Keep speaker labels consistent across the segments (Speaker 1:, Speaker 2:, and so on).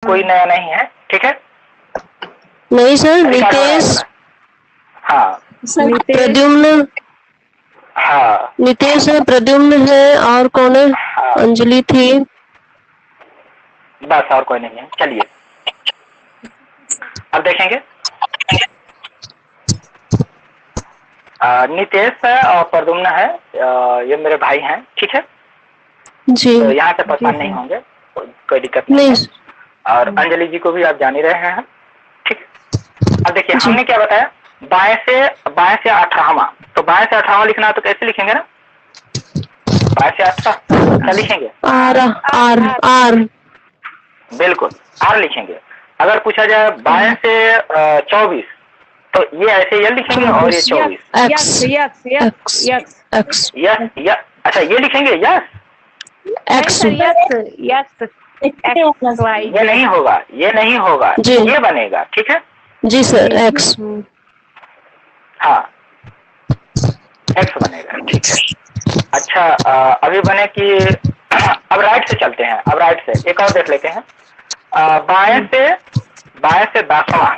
Speaker 1: कोई नया नहीं है, ठीक है।
Speaker 2: नहीं सर, नितेश,
Speaker 1: हाँ
Speaker 2: प्रद्युम्न,
Speaker 1: हाँ
Speaker 2: नितेश है, प्रद्युम्न है, और कौन है?
Speaker 1: हाँ,
Speaker 2: अंजलि थी,
Speaker 1: बस और कोई नहीं है। चलिए अब देखेंगे। नितेश है और प्रद्युम्न है, ये मेरे भाई हैं, ठीक है।
Speaker 2: जी
Speaker 1: तो यहाँ से परेशान नहीं होंगे, कोई दिक्कत नहीं है। और अंजलि जी को भी आप जान ही रहे हैं, ठीक है। अब देखिए हमने क्या बताया, बाएं से 18वां, तो बाएं से 18वां लिखना है तो कैसे लिखेंगे ना, बाएं से 18 क्या लिखेंगे?
Speaker 2: आर आर आर,
Speaker 1: बिल्कुल आर लिखेंगे। अगर पूछा जाए बाएं से 24, तो ये ऐसे ये लिखेंगे और ये 24
Speaker 2: एक्स एक्स एक्स
Speaker 1: यस, अच्छा ये लिखेंगे यस
Speaker 2: एक्स,
Speaker 1: ये नहीं होगा, ये नहीं होगा, ये बनेगा, ठीक है
Speaker 2: जी सर, एक्स,
Speaker 1: हाँ एक्स बनेगा, ठीक है। अच्छा अभी बने कि अब राइट से चलते हैं, अब राइट से एक और देख लेते हैं। बाएं से 10वां,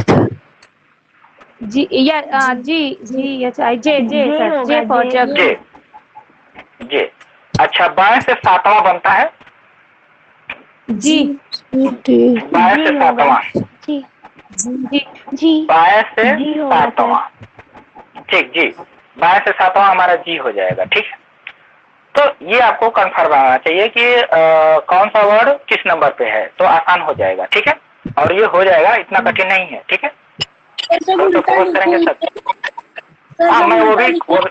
Speaker 3: जी या जी जी अच्छा जे जे सर, जे फॉर जग,
Speaker 1: जे। अच्छा बाएं से 7वां बनता है,
Speaker 3: जी
Speaker 1: बाएं से 7वां,
Speaker 3: जी जी जी
Speaker 1: बाएं से 7वां, ठीक जी, बाएं से 7वां हमारा जी हो जाएगा, ठीक है। तो ये आपको कंफर्म आना चाहिए कि कौन सा वर्ड किस नंबर पे है, तो आसान हो जाएगा, ठीक है। और ये हो जाएगा, इतना कठिन नहीं है, ठीक है। तो फोकस करेंगे सब। हाँ मैं वो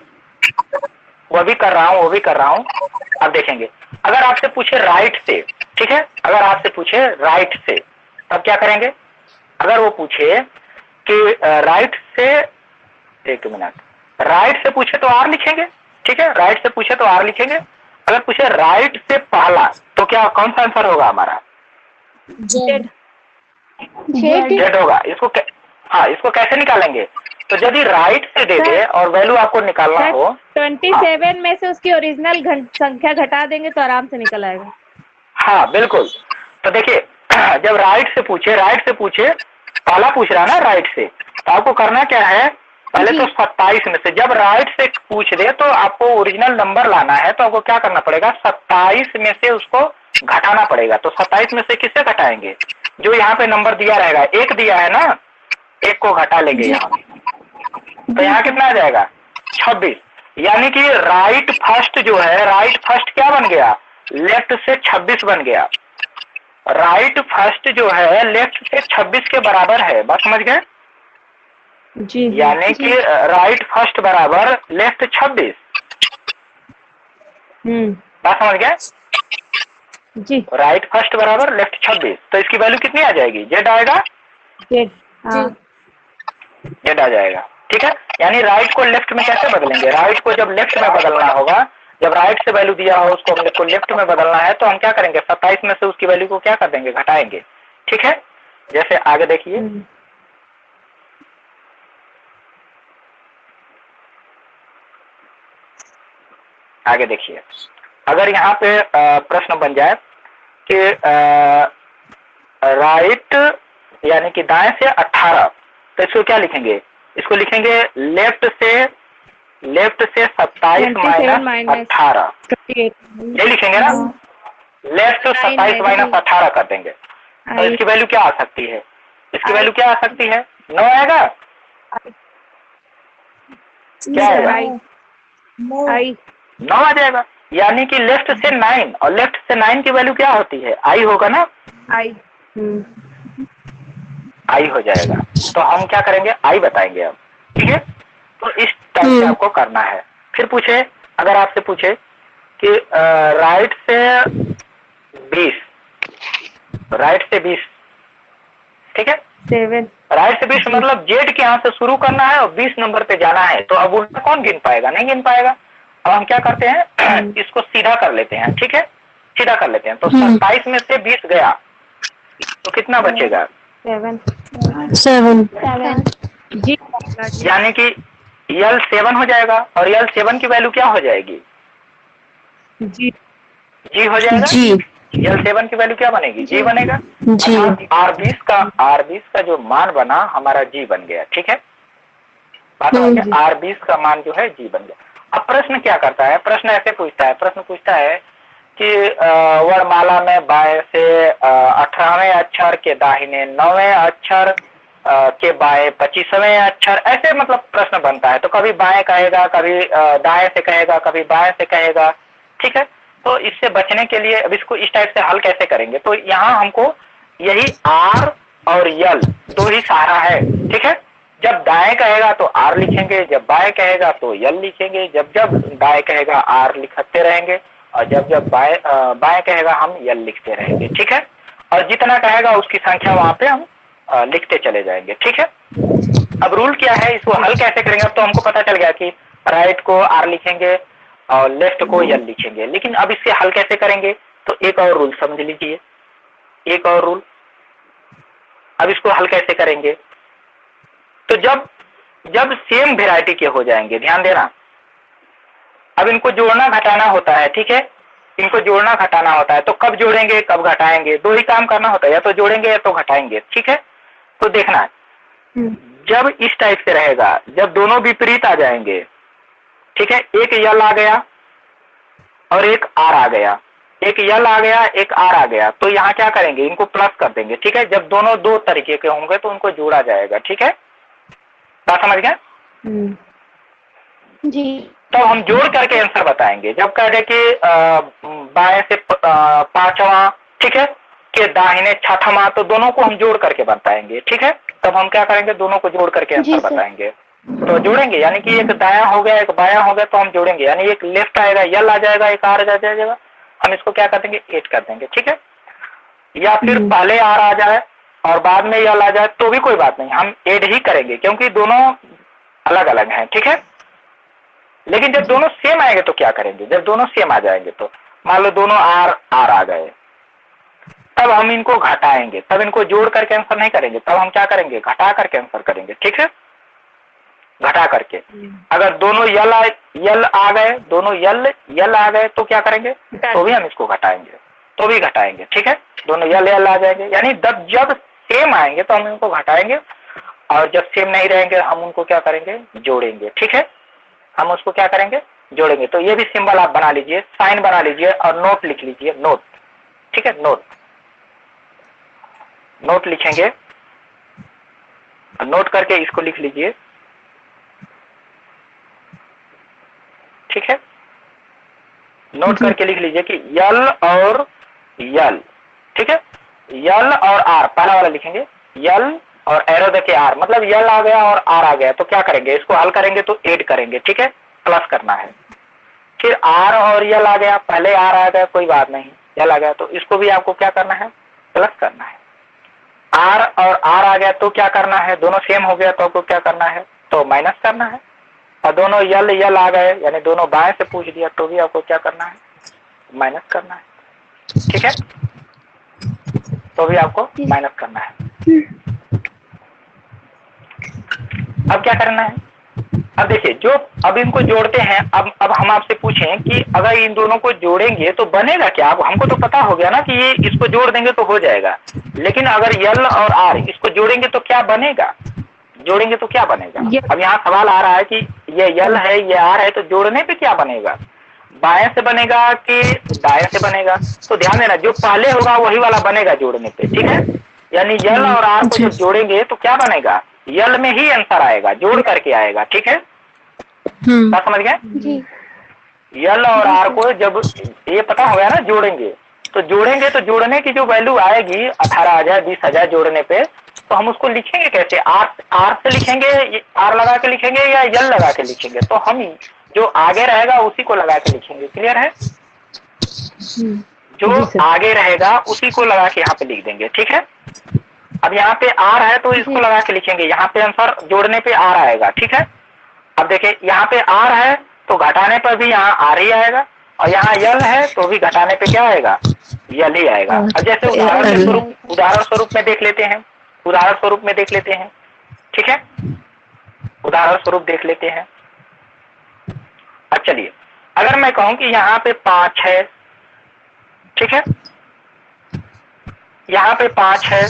Speaker 1: भी कर रहा हूँ, अब देखेंगे। अगर आपसे पूछे राइट से, ठीक है, अगर आपसे पूछे राइट से तब क्या करेंगे? अगर वो पूछे कि राइट से, एक मिनट, राइट से पूछे तो आर लिखेंगे, ठीक है, राइट से पूछे तो आर लिखेंगे। अगर पूछे राइट से पहला तो क्या कौन सा आंसर होगा हमारा? जेड होगा। इसको कैसे निकालेंगे? तो यदि राइट से दे दे और वैल्यू आपको निकालना हो,
Speaker 3: 27 में से उसकी ओरिजिनल संख्या घटा देंगे तो आराम से निकल आएगा।
Speaker 1: हाँ बिल्कुल। तो देखिए जब राइट से पूछे, पहला पूछ रहा है ना राइट से, तो आपको करना क्या है, पहले तो 27 में से, जब राइट से पूछ दे तो आपको ओरिजिनल नंबर लाना है, तो आपको क्या करना पड़ेगा, 27 में से उसको घटाना पड़ेगा। तो 27 में से किससे घटाएंगे? जो यहाँ पे नंबर दिया रहेगा, एक दिया है ना, एक को घटा लेंगे यहाँ, तो यहाँ कितना आ जाएगा? 26। यानी कि राइट फर्स्ट जो है, राइट फर्स्ट क्या बन गया? लेफ्ट से 26 बन गया। राइट फर्स्ट जो है लेफ्ट से 26 के बराबर है, बात समझ गए?
Speaker 3: जी,
Speaker 1: यानी कि राइट फर्स्ट बराबर लेफ्ट 26, बात समझ गए?
Speaker 3: जी,
Speaker 1: राइट फर्स्ट बराबर लेफ्ट 26, तो इसकी वैल्यू कितनी आ जाएगी? जेड आएगा, जेड आ जाएगा, ठीक है। यानी राइट को लेफ्ट में कैसे बदलेंगे? राइट को जब लेफ्ट में बदलना होगा, जब राइट से वैल्यू दिया हो उसको हमको लेफ्ट में बदलना है, तो हम क्या करेंगे, 27 में से उसकी वैल्यू को क्या कर देंगे, घटाएंगे, ठीक है। जैसे आगे देखिए, आगे देखिए, अगर यहाँ पे प्रश्न बन जाए कि राइट यानी कि दाएं से 18, तो इसको क्या लिखेंगे? इसको लिखेंगे लेफ्ट से 27 माइनस 18, ये लिखेंगे ना, लेफ्ट 27 माइनस 18 कर देंगे। तो इसकी वैल्यू क्या आ सकती है? इसकी वैल्यू क्या आ सकती है? 9 आएगा, क्या आएगा? 9 आ जाएगा। यानी कि लेफ्ट से 9, और लेफ्ट से 9 की वैल्यू क्या होती है? आई होगा ना, आई हो जाएगा। तो हम क्या करेंगे, आई बताएंगे अब, ठीक है। तो इस टाइप से आपको करना है। फिर पूछे, अगर आपसे पूछे कि राइट से 20, राइट से 20, ठीक है,
Speaker 3: 7,
Speaker 1: राइट से 20 मतलब जेड के यहाँ से शुरू करना है और 20 नंबर पे जाना है। तो अब उल्टा कौन गिन पाएगा? नहीं गिन पाएगा। अब हम क्या करते हैं, इसको सीधा कर लेते हैं, ठीक है, सीधा कर लेते हैं। तो 27 में से 20 गया तो कितना बचेगा?
Speaker 2: 7
Speaker 3: जी,
Speaker 1: यानी कि यल 7 हो जाएगा, और यल 7 की वैल्यू क्या हो जाएगी?
Speaker 3: जी
Speaker 1: जी हो जाएगा,
Speaker 2: जी
Speaker 1: L7 की वैल्यू क्या बनेगी? G बनेगा।
Speaker 2: जी।
Speaker 1: R20 का जो मान बना हमारा G बन गया, ठीक है। बात समझ गए? R20 का मान जो है G बन गया। अब प्रश्न क्या करता है? प्रश्न ऐसे पूछता है, प्रश्न पूछता है कि वर्णमाला में बाएं से 18वें अक्षर के दाहिने 9वें अक्षर के बाएं 25वें अक्षर, ऐसे मतलब प्रश्न बनता है। तो कभी बाएं कहेगा, कभी दाएं से कहेगा, कभी बाएं से कहेगा, ठीक है। तो इससे बचने के लिए अब इसको इस टाइप से हल कैसे करेंगे? तो यहाँ हमको यही R और L दो ही सहारा है, ठीक है। जब दाएं कहेगा तो R लिखेंगे, जब बाएं कहेगा तो L लिखेंगे, जब जब दाएं कहेगा R लिखते रहेंगे, और जब जब बाएं कहेगा हम L लिखते रहेंगे, ठीक है। और जितना कहेगा उसकी संख्या वहां पे हम लिखते चले जाएंगे, ठीक है। अब रूल क्या है, इसको हल कैसे करेंगे? अब तो हमको पता चल गया कि राइट को R लिखेंगे और लेफ्ट को L लिखेंगे, लेकिन अब इससे हल कैसे करेंगे? तो एक और रूल समझ लीजिए, एक और रूल। अब इसको हल कैसे करेंगे? तो जब सेम वेराइटी के हो जाएंगे, ध्यान देना, अब इनको जोड़ना घटाना होता है, ठीक है। इनको जोड़ना घटाना होता है, तो कब जोड़ेंगे कब घटाएंगे, दो ही काम करना होता है, या तो जोड़ेंगे या तो घटाएंगे, ठीक है। तो देखना, जब इस टाइप से रहेगा, जब दोनों विपरीत आ जाएंगे, ठीक है, एक L आ गया और एक R आ गया, एक L आ गया एक R आ गया, तो यहाँ क्या करेंगे? इनको प्लस कर देंगे, ठीक है। जब दोनों दो तरीके के होंगे तो उनको जोड़ा जाएगा, ठीक है। बात समझ गए?
Speaker 3: जी।
Speaker 1: तो हम जोड़ करके आंसर बताएंगे। जब कह दे कि बाएं से 5वां, ठीक है, के दाहिने 6वां, तो दोनों को हम जोड़ करके बताएंगे, ठीक है। तब हम क्या करेंगे? दोनों को जोड़ करके आंसर बताएंगे। तो जोड़ेंगे, यानी कि एक दाया हो गया एक बाया हो गया, तो हम जोड़ेंगे, यानी एक लेफ्ट आएगा L आ जाएगा, एक R आ जाएगा, हम इसको क्या कर देंगे? ऐड कर देंगे, ठीक है। या फिर पहले R आ जाए और बाद में L आ जाए तो भी कोई बात नहीं, हम ऐड ही करेंगे, क्योंकि दोनों अलग अलग हैं, ठीक है। लेकिन जब दोनों सेम आएंगे तो क्या करेंगे? जब दोनों सेम आ जाएंगे, तो मान लो दोनों R आ गए, तब हम इनको घटाएंगे, तब इनको जोड़ करके आंसर नहीं करेंगे, तब हम क्या करेंगे? घटा करके आंसर करेंगे, ठीक है। घटा करके, अगर दोनों L आ गए, दोनों L आ गए तो क्या करेंगे? तो भी हम इसको घटाएंगे, तो भी घटाएंगे, ठीक है। दोनों L आ जाएंगे, यानी जब सेम आएंगे तो हम इनको घटाएंगे, और जब सेम नहीं रहेंगे हम उनको क्या करेंगे? जोड़ेंगे, ठीक है। हम उसको क्या करेंगे? जोड़ेंगे। तो ये भी सिंबल आप बना लीजिए, साइन बना लीजिए और नोट लिख लीजिए, नोट, ठीक है। नोट लिखेंगे, नोट करके इसको लिख लीजिए, ठीक है। नोट करके लिख लीजिए कि L और L, ठीक है। L और R, पहला वाला लिखेंगे, L और एरो देके R, मतलब L आ गया और R आ गया, तो क्या करेंगे? इसको हल करेंगे तो ऐड करेंगे, ठीक है, प्लस करना है। फिर R और L आ गया, पहले R आ गया कोई बात नहीं, L आ गया, तो इसको भी आपको क्या करना है? प्लस करना है। R और R आ गया तो क्या करना है? दोनों सेम हो गया तो आपको क्या करना है? तो माइनस करना है। और दोनों L आ गए, यानी दोनों बाएं से पूछ दिया, तो भी आपको क्या करना है? माइनस करना है, ठीक है। तो भी आपको माइनस करना है। अब क्या करना है? अब देखिए, जो अब इनको जोड़ते हैं, अब हम आपसे पूछें कि अगर इन दोनों को जोड़ेंगे तो बनेगा क्या? अब हमको तो पता हो गया ना कि ये इसको जोड़ देंगे तो हो जाएगा, लेकिन अगर L और R इसको जोड़ेंगे तो क्या बनेगा? जोड़ेंगे तो क्या बनेगा? अब यहाँ सवाल आ रहा है कि ये L है ये R है, तो जोड़ने पे क्या बनेगा? बाएं से बनेगा कि दाएं से बनेगा? तो ध्यान देना, जो पहले होगा वही वाला बनेगा जोड़ने पे, ठीक है। यानी L और R को जब जोड़ेंगे तो क्या बनेगा? L में ही आंसर आएगा, जोड़ करके आएगा, ठीक है। बात समझ गए? L और R को जब ये पता हो गया ना, जोड़ेंगे तो जोड़ने की जो वैल्यू आएगी 18,000 20,000 जोड़ने पे, तो हम उसको लिखेंगे कैसे? R से लिखेंगे, R लगा के लिखेंगे या L लगा के लिखेंगे? तो हम जो आगे रहेगा उसी को लगा के लिखेंगे, क्लियर है? जो आगे रहेगा उसी को लगा के यहाँ पे लिख देंगे, ठीक है। अब यहाँ पे R है तो इसको लगा के लिखेंगे, यहाँ पे आंसर जोड़ने पे R आएगा, ठीक है। अब देखिए, यहाँ पे R है तो घटाने पर भी यहाँ R ही आएगा, और यहाँ L है तो भी घटाने पे क्या आएगा? L ही आएगा। अब जैसे उदाहरण स्वरूप में देख लेते हैं, ठीक है। उदाहरण स्वरूप देख लेते हैं। अब चलिए, अगर मैं कहूं कि यहाँ पे 5 है, ठीक है, यहाँ पे 5 है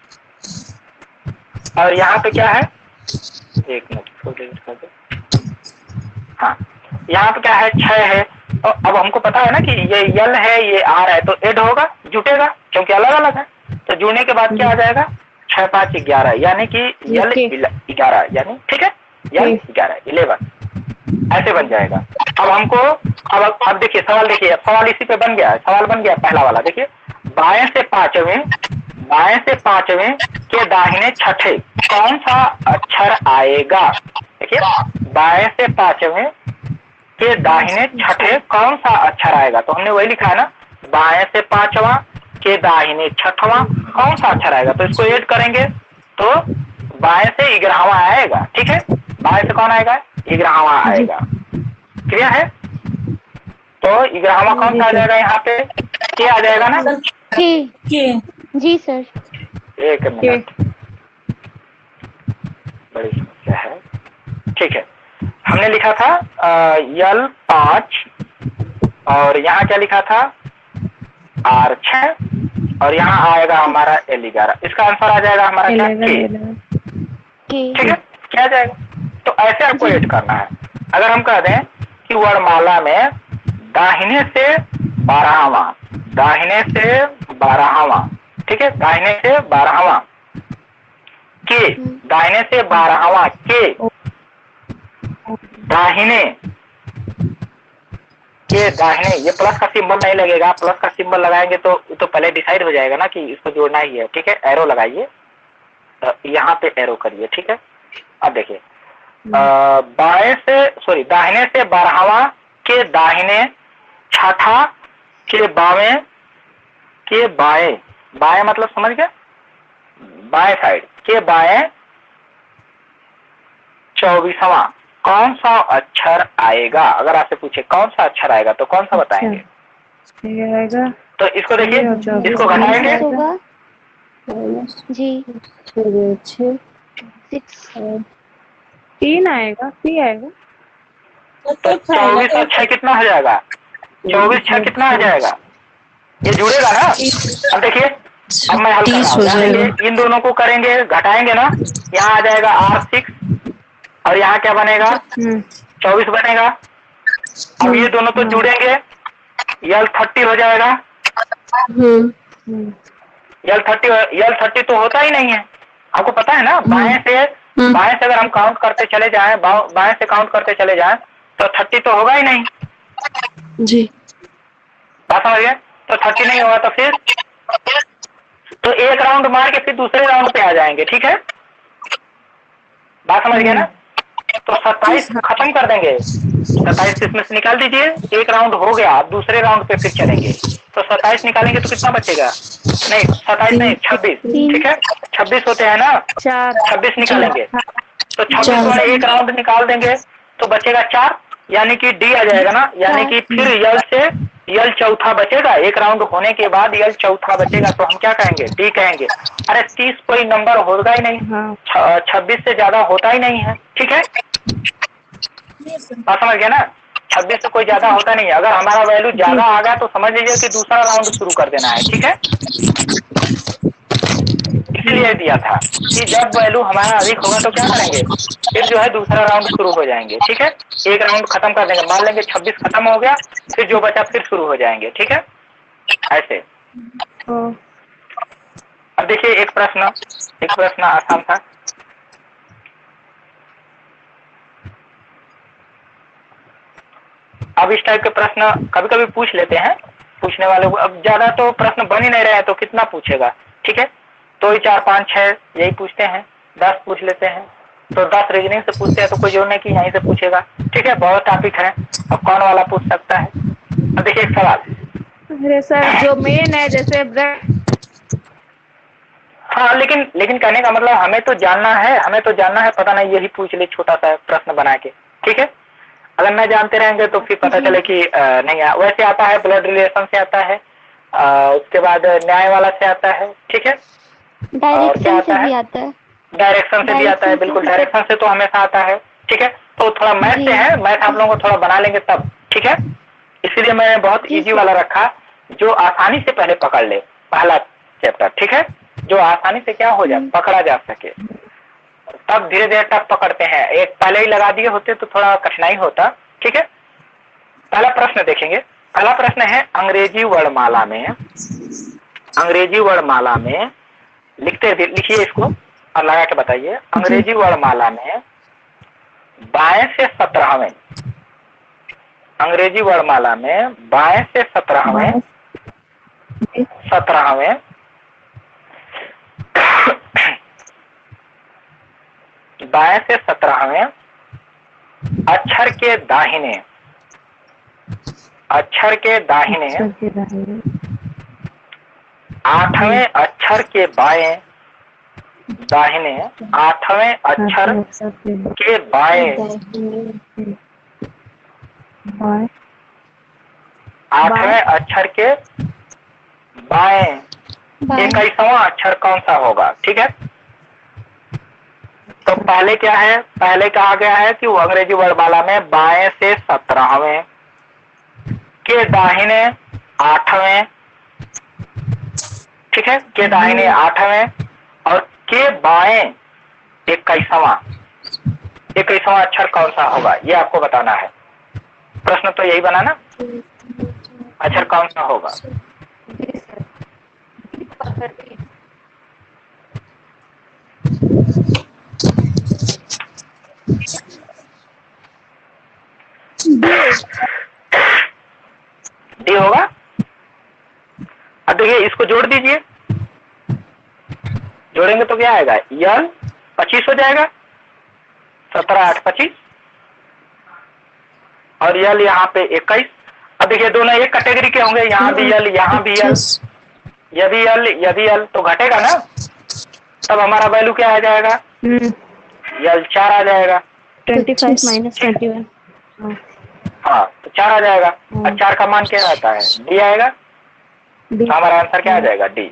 Speaker 1: और यहाँ पे क्या है, एक मिनट कर दो, हाँ यहाँ पे क्या है 6 है। तो अब हमको पता है ना कि ये यल है ये आर है, तो एड होगा, जुटेगा, क्योंकि अलग अलग है। तो जुड़ने के बाद क्या आ जाएगा 6 5 11, यानी कि यल 11, यानी ठीक है यल 11 11 ऐसे बन जाएगा। अब हमको अब देखिए सवाल, देखिए सवाल इसी पे बन गया, सवाल बन गया पहला वाला। देखिए बाएं से पांचवें के दाहिने छठे कौन सा अक्षर आएगा। देखिए बाएं से पांचवें के दाहिने छठे कौन सा अक्षर आएगा, तो हमने वही लिखा है ना, बाएं से पांचवा के दाहिने छठवां कौन सा अक्षर आएगा। तो इसको ऐड करेंगे तो बाएं से 11वां आएगा, ठीक है, बाएं से कौन आएगा 11वां आएगा, क्लियर है। तो 11वां कौन सा आ जाएगा, यहाँ पे के आ जाएगा ना,
Speaker 3: के जी सर।
Speaker 1: एक मिनट, बड़ी समस्या है, ठीक है। हमने लिखा था यल 5 और यहाँ क्या लिखा था आर 6 और यहाँ आएगा हमारा एल 11। इसका आंसर आ जाएगा हमारा क्या के, ठीक है, क्या आ जाएगा। तो ऐसे आपको ऐड करना है। अगर हम कह दें कि वर्णमाला में दाहिने से 12वां, ठीक है, दाहिने से 12वां के, दाहिने से 12वां के दाहिने के दाहिने, ये प्लस का सिंबल नहीं लगेगा, प्लस का सिंबल लगाएंगे तो पहले डिसाइड हो जाएगा ना कि इसको जोड़ना ही है, ठीक है। एरो लगाइए, यहाँ पे एरो करिए, ठीक है। अब देखिए दाहिने से 12वां के दाहिने छठा के बाएं बाएं मतलब समझ गए, बाएं साइड के बाएं 24वां कौन सा अक्षर आएगा। अगर आपसे पूछे कौन सा अक्षर आएगा तो कौन सा बताएंगे, तो इसको देखिए, इसको घटाएंगे
Speaker 3: जी
Speaker 2: 3 आएगा, 3 आएगा,
Speaker 1: तो 24 और 6 कितना हो जाएगा, 24 6 कितना हो जाएगा, ये जुड़ेगा ना। अब देखिए अब मैं हल कर रहा हूं, इन दोनों को करेंगे, घटाएंगे ना, यहाँ आ जाएगा R6 और यहाँ क्या बनेगा 24 बनेगा। अब ये दोनों तो जुड़ेंगे, यल 30 हो जाएगा। यल 30 तो होता ही नहीं है, आपको पता है ना। बाएं से अगर हम काउंट करते चले जाएं, बाएं से काउंट करते चले जाएं तो 30 तो होगा ही नहीं
Speaker 2: जी,
Speaker 1: बात समझ गए। तो 30 नहीं होगा तो फिर तो एक राउंड मार के फिर दूसरे राउंड पे आ जाएंगे, ठीक है, बात समझ गए ना। तो 27 खत्म कर देंगे, 27 इसमें से निकाल दीजिए, एक राउंड हो गया, अब दूसरे राउंड पे फिर चलेंगे। तो 27 निकालेंगे तो कितना बचेगा, नहीं 27 नहीं 26, ठीक है, 26 होते हैं ना, 26 निकालेंगे तो 26 वाले एक राउंड निकाल देंगे तो बचेगा 4, यानी कि डी आ जाएगा ना, यानी कि फिर यल से यल चौथा बचेगा, एक राउंड होने के बाद यल चौथा बचेगा, तो हम क्या कहेंगे डी कहेंगे। अरे 30 कोई नंबर होगा ही नहीं, 26 से ज्यादा होता ही नहीं है, ठीक है, बात समझ गया ना। 26 से कोई ज्यादा होता नहीं है। अगर हमारा वैल्यू ज्यादा आ गया तो समझ लीजिए कि दूसरा राउंड शुरू कर देना है, ठीक है। इसलिए दिया था कि जब वैल्यू हमारा अधिक होगा तो क्या करेंगे, फिर जो है दूसरा राउंड शुरू हो जाएंगे, ठीक है, एक राउंड खत्म कर देंगे, मान लेंगे 26 खत्म हो गया, फिर जो बचा फिर शुरू हो जाएंगे, ठीक है, ऐसे। अब देखिए एक प्रश्न आसान था। अब इस टाइप के प्रश्न कभी कभी पूछ लेते हैं पूछने वाले को। अब ज्यादा तो प्रश्न बन ही नहीं रहे हैं तो कितना पूछेगा, ठीक है, तो ही 4 5 6 यही पूछते हैं, 10 पूछ लेते हैं, तो 10 रीजनिंग से पूछते हैं तो कोई जोड़ने की यहीं से पूछेगा, ठीक है, बहुत टॉपिक है, अब कौन वाला पूछ सकता है। अब देखिए एक सवाल,
Speaker 3: अरे सर जो मेन है जैसे
Speaker 1: हाँ, लेकिन कहने का मतलब हमें तो जानना है, पता नहीं यही पूछ ले छोटा सा प्रश्न बना के, ठीक है। अगर न जानते रहेंगे तो फिर पता चले कि नहीं है। वैसे आता है ब्लड रिलेशन से आता है, उसके बाद न्याय वाला से आता है, ठीक है, और क्या आता है, डायरेक्शन से भी आता है, बिल्कुल डायरेक्शन से तो हमेशा आता है, ठीक है। तो थोड़ा मैथ से है, मैथ आप लोगों को थोड़ा बना लेंगे तब, ठीक है, इसीलिए मैंने बहुत इजी वाला रखा जो आसानी से पहले पकड़ ले। पहला चैप्टर, ठीक है, जो आसानी से क्या हो जाए, पकड़ा जा सके। तब धीरे धीरे टफ पकड़ते हैं, एक पहले ही लगा दिए होते तो थोड़ा कठिनाई होता, ठीक है। पहला प्रश्न देखेंगे, पहला प्रश्न है अंग्रेजी वर्णमाला में, अंग्रेजी वर्णमाला में लिखिए इसको और लगा के बताइए। अंग्रेजी वर्णमाला में बाएं से 17वें, अंग्रेजी वर्णमाला में बाएं से 17वें 17वें बाएं से 17वें अक्षर के दाहिने, अक्षर के दाहिने 8वें अक्षर के बाएं, दाहिने 8वें अक्षर के बाएं, 8वें अक्षर के बाएं 21वां अक्षर कौन सा होगा, ठीक है। तो पहले क्या है, पहले कहा गया है कि वो अंग्रेजी वर्णमाला में बाएं से 17वें के दाहिने 8वें, ठीक है, के दाहिने 8वें और के बाएं 21वां अक्षर कौन सा होगा, ये आपको बताना है। प्रश्न तो यही बना ना, अक्षर कौन सा होगा। डी होगा। अब देखिए इसको जोड़ दीजिए, जोड़ेंगे तो क्या आएगा, यल 25 हो जाएगा, 17 8 25 और यल यहाँ पे 21। अब देखिए दोनों एक कैटेगरी के होंगे, यहाँ भी यल यहाँ भी यल, ये भी यल ये भी यल, तो घटेगा ना, तब हमारा वैल्यू क्या आ जाएगा, यल 4 आ जाएगा।
Speaker 3: 25 माइनस 21।
Speaker 1: हाँ तो 4 आ जाएगा, और 4 का मान क्या आता है, डी आएगा, तो हमारा आंसर क्या आ जाएगा, डी।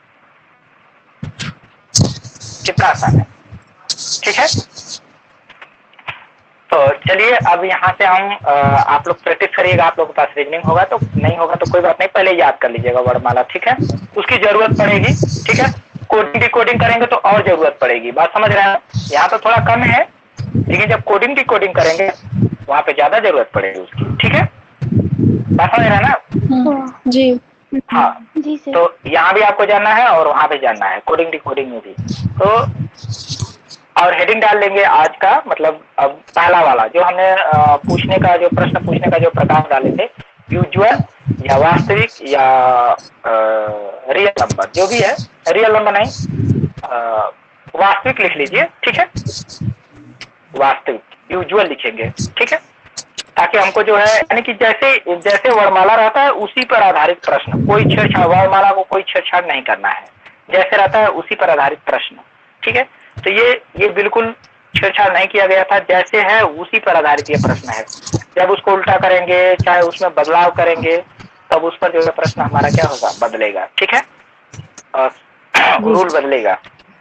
Speaker 1: कितना आसान है, ठीक है। तो चलिए अब यहाँ से हम आप लोग प्रैक्टिस करिएगा, आप लोगों के पास रीजनिंग होगा तो, नहीं होगा तो कोई बात नहीं, पहले याद कर लीजिएगा वर्णमाला, ठीक है, उसकी जरूरत पड़ेगी, ठीक है। कोडिंग डिकोडिंग करेंगे तो और जरूरत पड़ेगी, बात समझ रहे हैं। यहाँ तो थोड़ा कम है, लेकिन जब कोडिंग डिकोडिंग करेंगे वहां पे ज्यादा जरूरत पड़ेगी उसकी, ठीक है, बात समझ रहे हैं ना।
Speaker 2: जी
Speaker 1: हाँ
Speaker 3: जी सर।
Speaker 1: तो यहाँ भी आपको जानना है और वहां पे जानना है, कोडिंग डिकोडिंग में भी। तो और हेडिंग डाल लेंगे आज का, मतलब अब पहला वाला जो हमने पूछने का, जो प्रश्न पूछने का जो प्रकार डाले थे, यूजुअल या वास्तविक या रियल नंबर, जो भी है, रियल नंबर नहीं, वास्तविक लिख लीजिए, ठीक है, वास्तविक, यूजुअल लिखेंगे, ठीक है, ताकि हमको जो है, यानी कि जैसे जैसे वर्णमाला रहता है उसी पर आधारित प्रश्न, कोई छेड़छाड़, वर्णमाला को कोई छेड़छाड़ नहीं करना है, जैसे रहता है उसी पर आधारित प्रश्न, ठीक है। तो ये बिल्कुल छेड़छाड़ नहीं किया गया था, जैसे है उसी पर आधारित ये प्रश्न है। जब उसको उल्टा करेंगे, चाहे उसमें बदलाव करेंगे, तब उस पर जो है प्रश्न हमारा क्या होगा, बदलेगा, ठीक है, और रूल बदलेगा,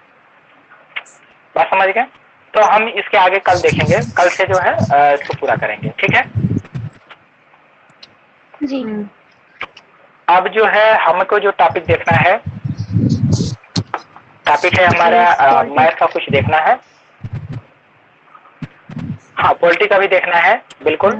Speaker 1: बात समझ गए। तो हम इसके आगे कल देखेंगे, कल से जो है इसको पूरा करेंगे, ठीक है
Speaker 3: जी।
Speaker 1: अब जो है हमको जो टॉपिक देखना है, टॉपिक है हमारा मैथ का कुछ देखना है, हाँ पॉलिटी का भी देखना है, बिल्कुल।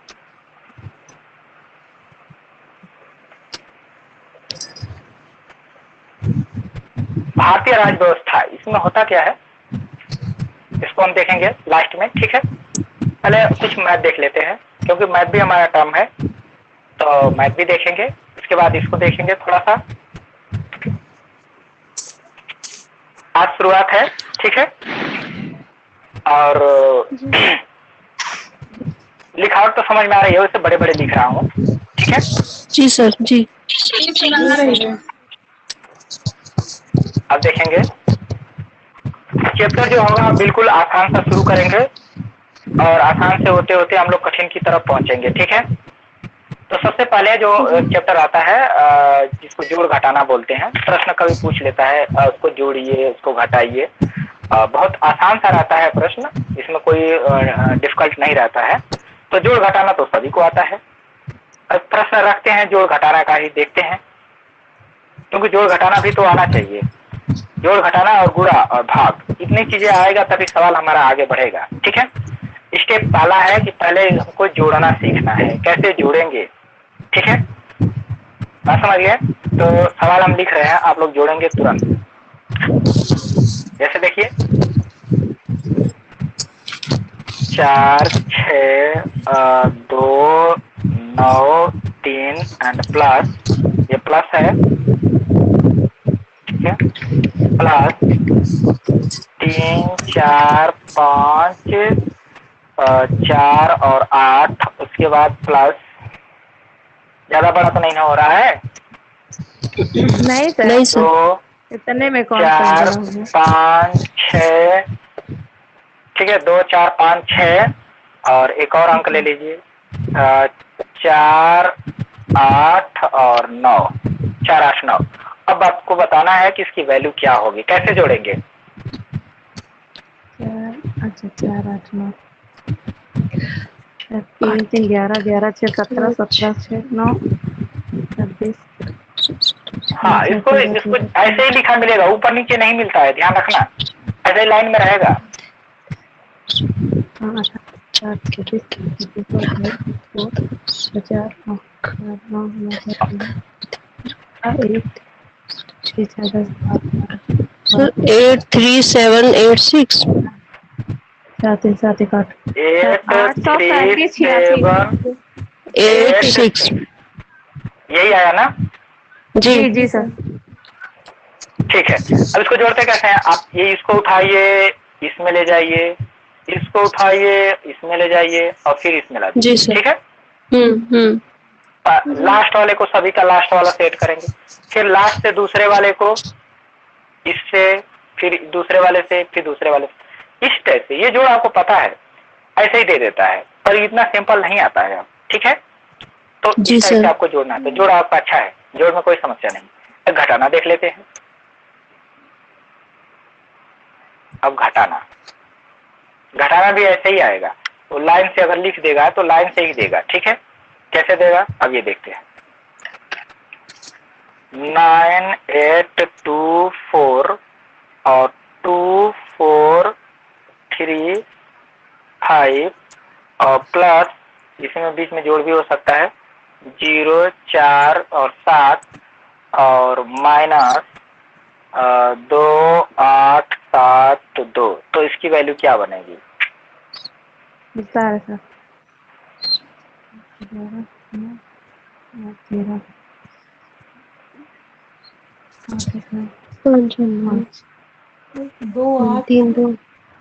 Speaker 1: भारतीय राज्य व्यवस्था, इसमें होता क्या है, इसको हम देखेंगे लास्ट में, ठीक है। पहले कुछ मैथ देख लेते हैं, क्योंकि मैथ भी हमारा टर्म है, तो मैथ भी देखेंगे, इसके बाद इसको देखेंगे थोड़ा सा। आज शुरुआत है, ठीक है, और लिखावट तो समझ में आ रही है, वैसे बड़े बड़े लिख रहा हूँ, ठीक है।
Speaker 2: जी सर जी।
Speaker 1: अब देखेंगे चैप्टर जो होगा बिल्कुल आसान से शुरू करेंगे और आसान से होते होते हम लोग कठिन की तरफ पहुंचेंगे, ठीक है। तो सबसे पहले जो चैप्टर आता है जिसको जोड़ घटाना बोलते हैं, प्रश्न कभी पूछ लेता है उसको जोड़िए, उसको घटाइए, बहुत आसान सा रहता है प्रश्न, इसमें कोई डिफिकल्ट नहीं रहता है। तो जोड़ घटाना तो सभी को आता है, प्रश्न रखते हैं जोड़ घटाना का ही देखते हैं, क्योंकि जोड़ घटाना भी तो आना चाहिए, जोड़ घटाना और गुणा और भाग इतनी चीजें आएगा तभी सवाल हमारा आगे बढ़ेगा। ठीक है, स्टेप पहला है कि पहले हमको जोड़ना सीखना है, कैसे जोड़ेंगे। ठीक है, बात समझ गए? तो सवाल हम लिख रहे हैं, आप लोग जोड़ेंगे तुरंत। जैसे देखिए 4 6 2 9 3 एंड प्लस, ये प्लस है, ठीक है, प्लस 3 4 5 4 और 8, उसके बाद प्लस, ज्यादा बड़ा तो नहीं हो रहा है?
Speaker 3: नहीं सर,
Speaker 2: नहीं सर,
Speaker 1: तो
Speaker 3: इतने में कौन
Speaker 1: 4
Speaker 3: सा होगा?
Speaker 1: 5 6, ठीक है, 2 4 5 6 और एक और अंक ले लीजिए 4 8 और 9, 4 8 9। अब आपको बताना है कि इसकी वैल्यू क्या होगी, कैसे जोड़ेंगे।
Speaker 3: 4 8 9, 3 3 11 11 6 17 17 6 9 26।
Speaker 1: हाँ, इसको ऐसे ही लिखा मिलेगा, ऊपर नीचे नहीं मिलता है, ध्यान रखना, ऐसे ही लाइन में रहेगा।
Speaker 2: 83786
Speaker 3: 7 7 1 8
Speaker 1: 8 3 7
Speaker 2: 86
Speaker 1: यही आया ना?
Speaker 2: जी
Speaker 3: जी सर।
Speaker 1: ठीक है, अब इसको जोड़ते कैसे हैं? आप ये इसको उठाइए, इसमें ले जाइए, इसको उठाइए, इसमें ले जाइए और फिर इसमें ला दीजिए।
Speaker 2: जी सर।
Speaker 1: ठीक है,
Speaker 2: हम्म।
Speaker 1: लास्ट वाले को सभी का लास्ट वाला सेट करेंगे, फिर लास्ट से दूसरे वाले को, इससे फिर दूसरे वाले से, फिर दूसरे वाले से, इस टाइप से। ये जोड़ आपको पता है, ऐसे ही दे देता है, पर इतना सिंपल नहीं आता है अब। ठीक है, तो
Speaker 2: जी
Speaker 1: इस टाइप
Speaker 2: सर।
Speaker 1: से आपको जोड़ना है, तो जोड़ आपका अच्छा है, जोड़ में कोई समस्या नहीं। घटाना देख लेते हैं। अब घटाना भी ऐसे ही आएगा, तो लाइन से अगर लिख देगा तो लाइन से ही देगा। ठीक है, कैसे देगा अब ये देखते हैं। 9 8 2 4 और 2 4 3 5 और प्लस, इसमें बीच में जोड़ भी हो सकता है, 0 4 और 7 और माइनस 2 8 7 2। तो इसकी वैल्यू क्या बनेगी?
Speaker 3: सर सर
Speaker 2: 2 3 2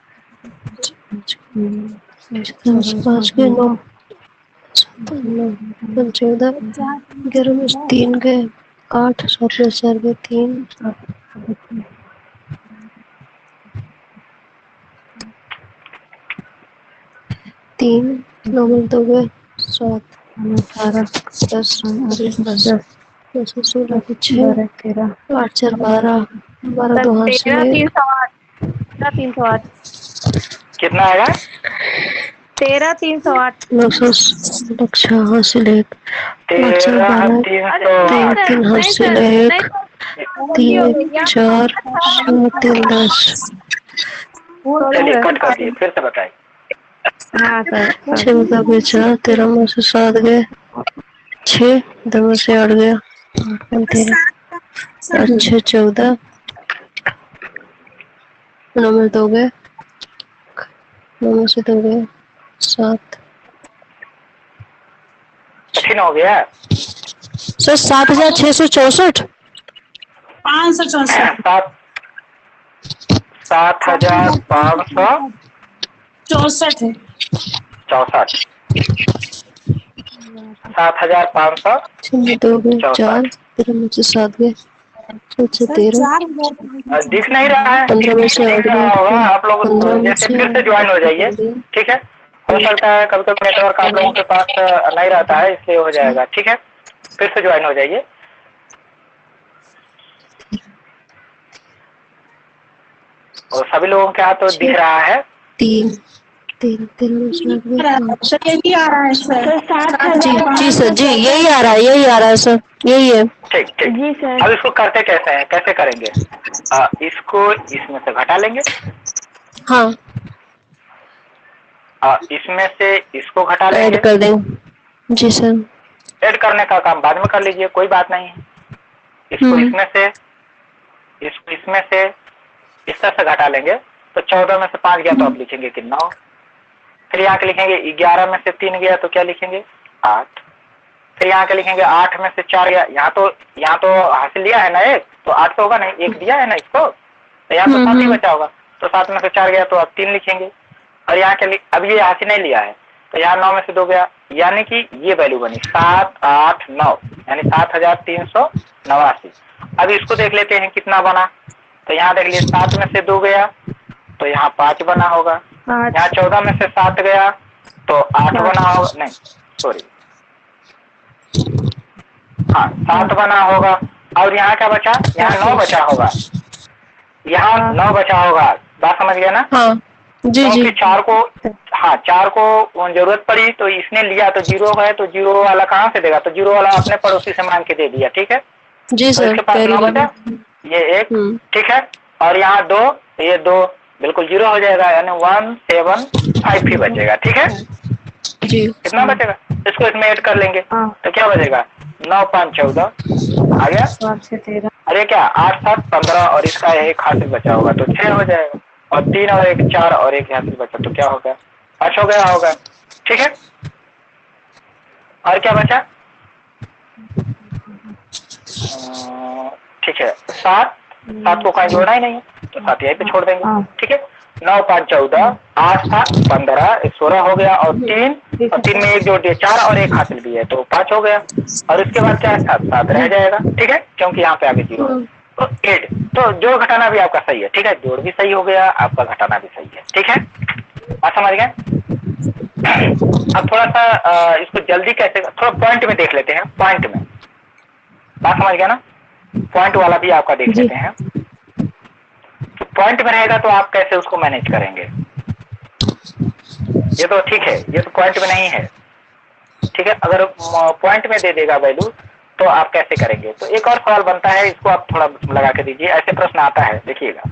Speaker 2: 5 के 9 14 11 में 3 के 8 7 में 4 के 3 3 9 में 2 के 7 18 10 10 16 के 6 8 4 12 12 2 हाथ से
Speaker 3: 308
Speaker 1: कितना आएगा?
Speaker 3: 13 308
Speaker 2: 900 हासिल 1 8 4 12 3 3 हासिल 1 3 4 3 10
Speaker 1: चलिए कट कर दिए, फिर से बताइए।
Speaker 3: हाँ सर
Speaker 2: 6 में 4 13 में से 7 गए 6 2 में से 8 गया 13 8 6 14 9 में 2 गए 9 में से 2 गए 7
Speaker 1: कठिन हो गया।
Speaker 2: सर 7664
Speaker 4: 564
Speaker 1: 7,564
Speaker 4: 64 है
Speaker 1: 7,500
Speaker 2: 6 में 2 गए 4 13 में से 7 गए 6 13
Speaker 1: दिख नहीं रहा है,
Speaker 2: 15 में से 8
Speaker 1: रहा होगा।
Speaker 2: गए
Speaker 1: आप लोग
Speaker 2: 15 में
Speaker 1: जैसे
Speaker 2: से
Speaker 1: फिर से ज्वाइन हो जाइए। ठीक है, हो सकता है कभी कभी नेटवर्क आप लोगों के पास नहीं रहता है, इसलिए हो जाएगा। ठीक है, फिर से ज्वाइन हो जाइए। और सभी लोगों के हाथ तो दिख रहा है।
Speaker 2: 3 3 3
Speaker 4: सर यही आ रहा है सर।
Speaker 2: जी सर, जी यही आ रहा है सर, यही है।
Speaker 1: ठीक ठीक
Speaker 3: जी सर।
Speaker 1: अब इसको करते कैसे हैं, कैसे करेंगे? इसको इसमें से घटा लेंगे,
Speaker 2: हाँ,
Speaker 1: इसमें से इसको घटा
Speaker 2: ऐड
Speaker 1: लेंगे।
Speaker 2: कर देंगे। जी सर।
Speaker 1: ऐड करने का काम बाद में कर लीजिए, कोई बात नहीं है। इसको इसमें से, इसको इसमें से इस तरह से घटा लेंगे तो 14 में से 5 गया तो आप लिखेंगे कि 9। फिर यहाँ के लिखेंगे 11 में से 3 गया तो क्या लिखेंगे 8। फिर यहाँ के लिखेंगे 8 में से 4 गया, यहाँ तो हासिल लिया है ना एक, तो 8 तो होगा नहीं, एक दिया है ना इसको, तो यहाँ तो 7 ही बचा होगा, तो 7 में से 4 गया तो आप 3 लिखेंगे। और यहाँ के अब ये हासिल नहीं लिया है तो यहाँ 9 में से 2 गया, यानी कि ये वैल्यू बनी 7 8 9, यानी 7389। अब इसको देख लेते हैं कितना बना, तो यहाँ देख लीजिए 7 में से 2 गया तो यहाँ 5 बना होगा, यहाँ 14 में से 7 गया तो 8 बना होगा, नहीं सॉरी, हाँ 7 बना होगा। और यहाँ क्या बचा, यहाँ 9 बचा होगा, यहाँ 9 बचा होगा, बात समझ गया ना?
Speaker 2: हाँ जी जी।
Speaker 1: 4 को, हाँ 4 को जरूरत पड़ी तो इसने लिया तो 0 है, तो 0 वाला कहाँ से देगा, तो 0 वाला अपने पड़ोसी से मांग के दे दिया, ठीक है
Speaker 2: जी
Speaker 1: तो
Speaker 2: सर।
Speaker 1: इसके पास 9 बचा, ये 1, ठीक है, और यहाँ 2, ये 2 बिल्कुल 0 हो जाएगा, यानी 175 ही बचेगा, ठीक है
Speaker 2: जी।
Speaker 1: कितना बचेगा, इसको इसमें ऐड कर लेंगे तो क्या बचेगा 9 5 14 आ गया, अरे क्या 8 7 15 और इसका 1 हासिल बचा होगा तो 6 हो जाएगा, और 3 और 1 4 और 1 हासिल बचा तो क्या होगा 5 हो गया होगा, ठीक है। और क्या बचा, ठीक है 7 को कहीं जोड़ना ही नहीं है तो 7 यहीं पे छोड़ देंगे, ठीक है। 9 5 14 8 7 15 16 हो गया, और 3 में 1 जोड़ दिया 4 और 1 हासिल भी है तो 5 हो गया, और इसके बाद क्या है 7 रह जाएगा, ठीक है, क्योंकि यहाँ पे आगे 0 तो 8। तो जोड़ घटाना भी आपका सही है, ठीक है, जोड़ भी सही हो गया, आपका घटाना भी सही है, ठीक है, बात समझ गए। अब थोड़ा सा इसको जल्दी कैसे, थोड़ा पॉइंट में देख लेते हैं, पॉइंट में, बात समझ गया ना, पॉइंट वाला भी आपका देख लेते हैं। तो पॉइंट में रहेगा तो आप कैसे उसको मैनेज करेंगे, ये तो ठीक है, ये तो पॉइंट में नहीं है, ठीक है, अगर पॉइंट में दे देगा वैल्यू तो आप कैसे करेंगे। तो एक और सवाल बनता है, इसको आप थोड़ा लगा के दीजिए, ऐसे प्रश्न आता है, देखिएगा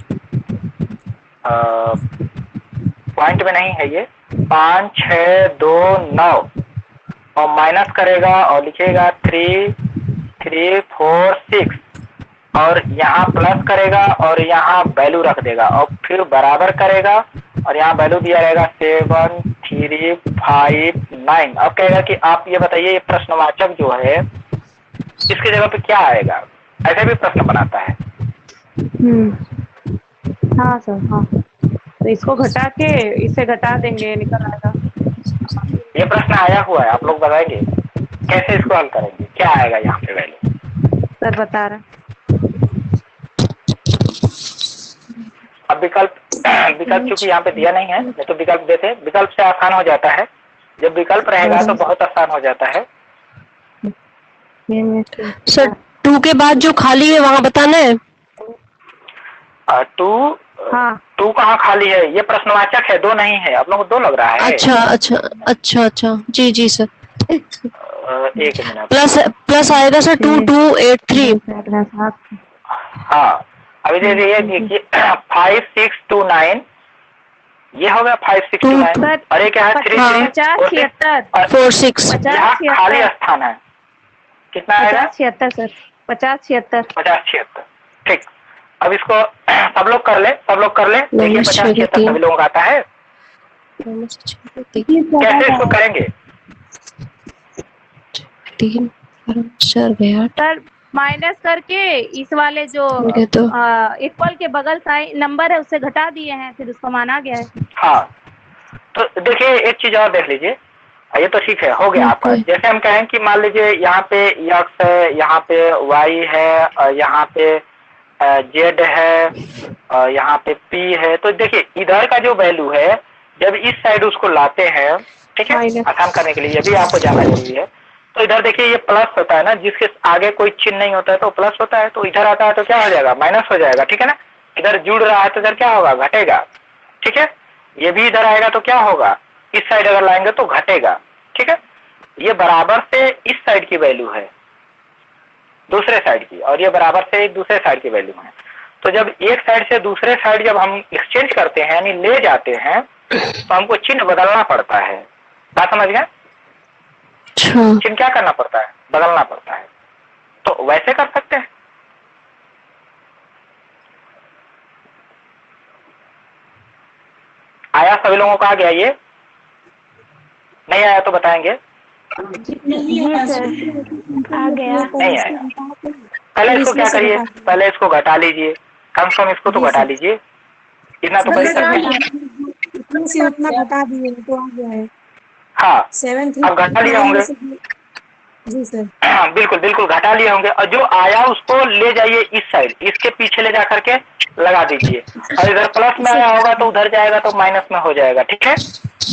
Speaker 1: पॉइंट में नहीं है ये, 5 6 2 9 और माइनस करेगा और लिखेगा 3 3 4 6 और यहाँ प्लस करेगा और यहाँ वैल्यू रख देगा और फिर बराबर करेगा और यहाँ वैल्यू दिया रहेगा 7 3 5 9। अब कहेगा कि आप ये बताइए, ये प्रश्नवाचक जो है इसकी जगह पे क्या आएगा, ऐसे भी प्रश्न बनाता है।
Speaker 3: हाँ सर, हाँ तो इसको घटा के इसे घटा देंगे, निकल आएगा।
Speaker 1: ये प्रश्न आया हुआ है, आप लोग बताएंगे कैसे इसको हल करेंगे, क्या आएगा यहाँ पे वैल्यू,
Speaker 3: सर बता रहे।
Speaker 1: अब विकल्प चूंकि यहाँ पे दिया नहीं है, नहीं तो विकल्प देते, विकल्प से आसान हो जाता है, जब विकल्प रहेगा तो बहुत आसान हो जाता है।
Speaker 2: सर 2 के बाद जो खाली है वहाँ बताना है।
Speaker 1: 2 कहाँ खाली है, ये प्रश्नवाचक है, 2 नहीं है, आप लोगों को 2 लग रहा है।
Speaker 2: अच्छा जी जी सर।
Speaker 1: एक मिनट,
Speaker 2: प्लस आएगा सर 2 2 8 3।
Speaker 1: हाँ अभी देखिए 5 6 2 9 ये होगा 5 6 2 9 और ये क्या है 3 3
Speaker 2: 4 6।
Speaker 1: यहाँ खाली स्थान है, कितना आएगा
Speaker 3: 50 सर, 50
Speaker 1: ठीक। अब इसको सब लोग कर ले, देखिए 50 76 सभी लोगों का आता है, कैसे इसको करेंगे
Speaker 2: 3 4 गया
Speaker 3: सर, माइनस करके इस वाले जो इक्वल के बगल साइन नंबर है उससे घटा दिए हैं, फिर उसको माना गया है।
Speaker 1: हाँ तो देखिए एक चीज और देख लीजिए, ये तो ठीक है, हो गया आपका। जैसे हम कहें कि मान लीजिए यहाँ पे x है, यहाँ पे y है, और यहाँ पे z है, और यहाँ पे p है, तो देखिए इधर का जो वैल्यू है जब इस साइड उसको लाते हैं, ठीक है, आसान करने के लिए ये भी आपको जानना जरूरी है। तो इधर देखिए ये प्लस होता है ना, जिसके आगे कोई चिन्ह नहीं होता है तो प्लस होता है, तो इधर आता है तो क्या हो जाएगा माइनस हो जाएगा, ठीक है ना। इधर जुड़ रहा है तो इधर क्या होगा घटेगा, ठीक है। ये भी इधर आएगा तो क्या होगा, इस साइड अगर लाएंगे तो घटेगा। ठीक है, ये बराबर से इस साइड की वैल्यू है दूसरे साइड की, और ये बराबर से दूसरे साइड की वैल्यू है। तो जब एक साइड से दूसरे साइड जब हम एक्सचेंज करते हैं यानी ले जाते हैं तो हमको चिन्ह बदलना पड़ता है। बात समझ गए? चिन्ह क्या करना पड़ता है, बदलना पड़ता है। तो वैसे कर सकते हैं। आया सभी लोगों को? आ गया? ये नहीं आया तो बताएंगे।
Speaker 4: नहीं
Speaker 3: आ गया।
Speaker 1: नहीं आया, पहले इसको क्या करिए, पहले इसको घटा लीजिए, कम से कम इसको तो घटा लीजिए, इतना तो कर सकते।
Speaker 4: उतना घटा दिए तो आ गया है।
Speaker 1: हाँ
Speaker 4: 7
Speaker 1: अब घटा लिए होंगे।
Speaker 4: जी सर।
Speaker 1: बिल्कुल बिल्कुल घटा लिए होंगे, और जो आया उसको ले जाइए इस साइड, इसके पीछे ले जा करके लगा दीजिए, और इधर प्लस में आया होगा तो उधर जाएगा तो माइनस में हो जाएगा। ठीक है,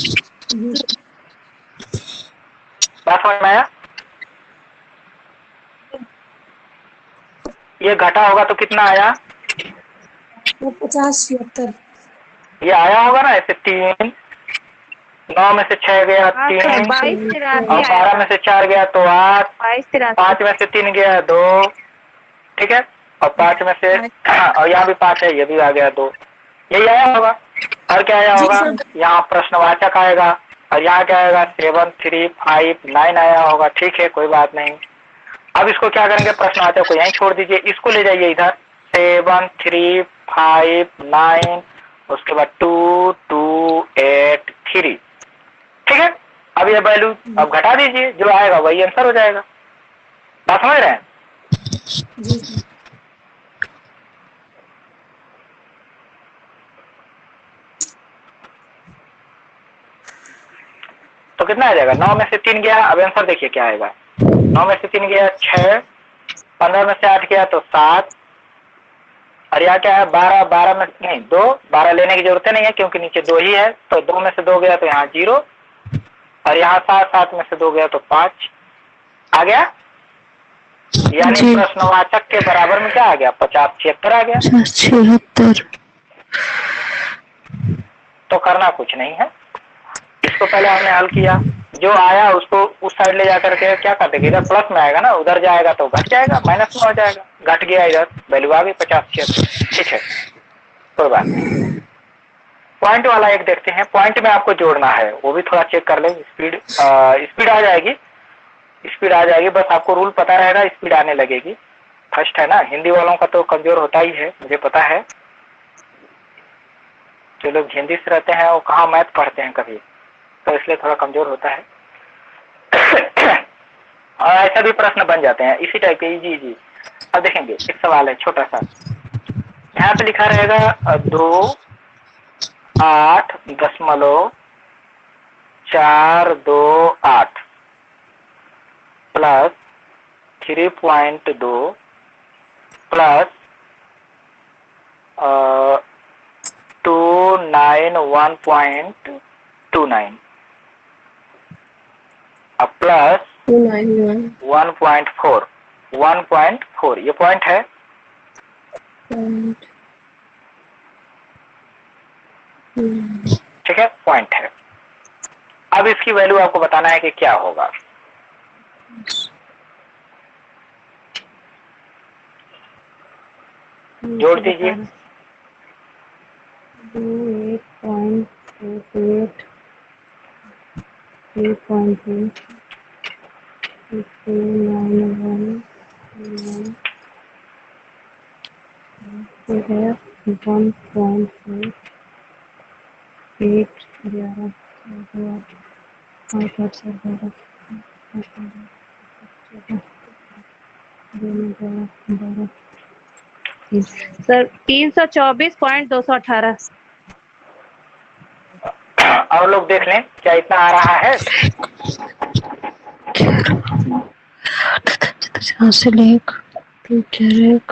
Speaker 1: बात समझ में आया? ये घटा होगा तो कितना आया?
Speaker 4: 50 76।
Speaker 1: ये आया होगा ना ऐसे 3, 9 में से 6 गया 3,
Speaker 3: 22
Speaker 1: और 12 में से 4 गया तो 8, 5 में से 3 गया 2। ठीक है, और 5 में से और यहाँ भी 5 है, ये भी आ गया 2। यही आया होगा। और क्या आया होगा, यहाँ प्रश्नवाचक आएगा, और यहाँ क्या आएगा 7 3 5 9 आया होगा। ठीक है, कोई बात नहीं। अब इसको क्या करेंगे, प्रश्नवाचक को यहीं छोड़ दीजिए, इसको ले जाइए इधर 7 3 5 9, उसके बाद 2 2 8 3। ठीक है, अब ये वैल्यू अब घटा दीजिए, जो आएगा वही आंसर हो जाएगा। बात समझ रहे हैं?
Speaker 4: जी।
Speaker 1: तो कितना आ जाएगा, 9 में से 3 गया, अब आंसर देखिए क्या आएगा। 9 में से 3 गया 6, 15 में से 8 गया तो 7, और यहाँ क्या है 12, 12 में नहीं 2, 12 लेने की जरूरत नहीं है क्योंकि नीचे 2 ही है, तो 2 में से 2 गया तो यहाँ 0, और यहाँ 7, 7 में से 2 गया तो 5 आ गया। यानी प्रश्नवाचक के बराबर में क्या आ गया, 50 76 आ गया।
Speaker 2: 76।
Speaker 1: तो करना कुछ नहीं है, इसको पहले हमने हल किया, जो आया उसको उस साइड ले जाकर के क्या कर देंगे, इधर प्लस में आएगा ना, उधर जाएगा तो घट जाएगा, माइनस में हो जाएगा, घट गया इधर वैल्यू आ गई 50 76। ठीक है, कोई बात नहीं। पॉइंट वाला एक देखते हैं, पॉइंट में आपको जोड़ना है, वो भी थोड़ा चेक कर ले। स्पीड स्पीड आ जाएगी, स्पीड आ जाएगी, बस आपको रूल पता रहेगा, स्पीड आने लगेगी। फर्स्ट है ना, हिंदी वालों का तो कमजोर होता ही है, मुझे पता है। जो लोग हिंदी से रहते हैं वो कहाँ मैथ पढ़ते हैं कभी, तो इसलिए थोड़ा कमजोर होता है। और ऐसा भी प्रश्न बन जाते हैं इसी टाइप के। जी अब देखेंगे, एक सवाल है छोटा सा, यहाँ पे लिखा रहेगा 2.8.428 प्लस 3.2 प्लस 291.29 अब प्लस 1.4 ये पॉइंट है। ठीक है, पॉइंट है। अब इसकी वैल्यू आपको बताना है कि क्या होगा। जोड़ दीजिए।
Speaker 2: 8.48 3.2 291 1.4 8 11
Speaker 3: सर 324.218।
Speaker 1: और लोग देख लें क्या इतना आ रहा है।
Speaker 2: से लेक 324.307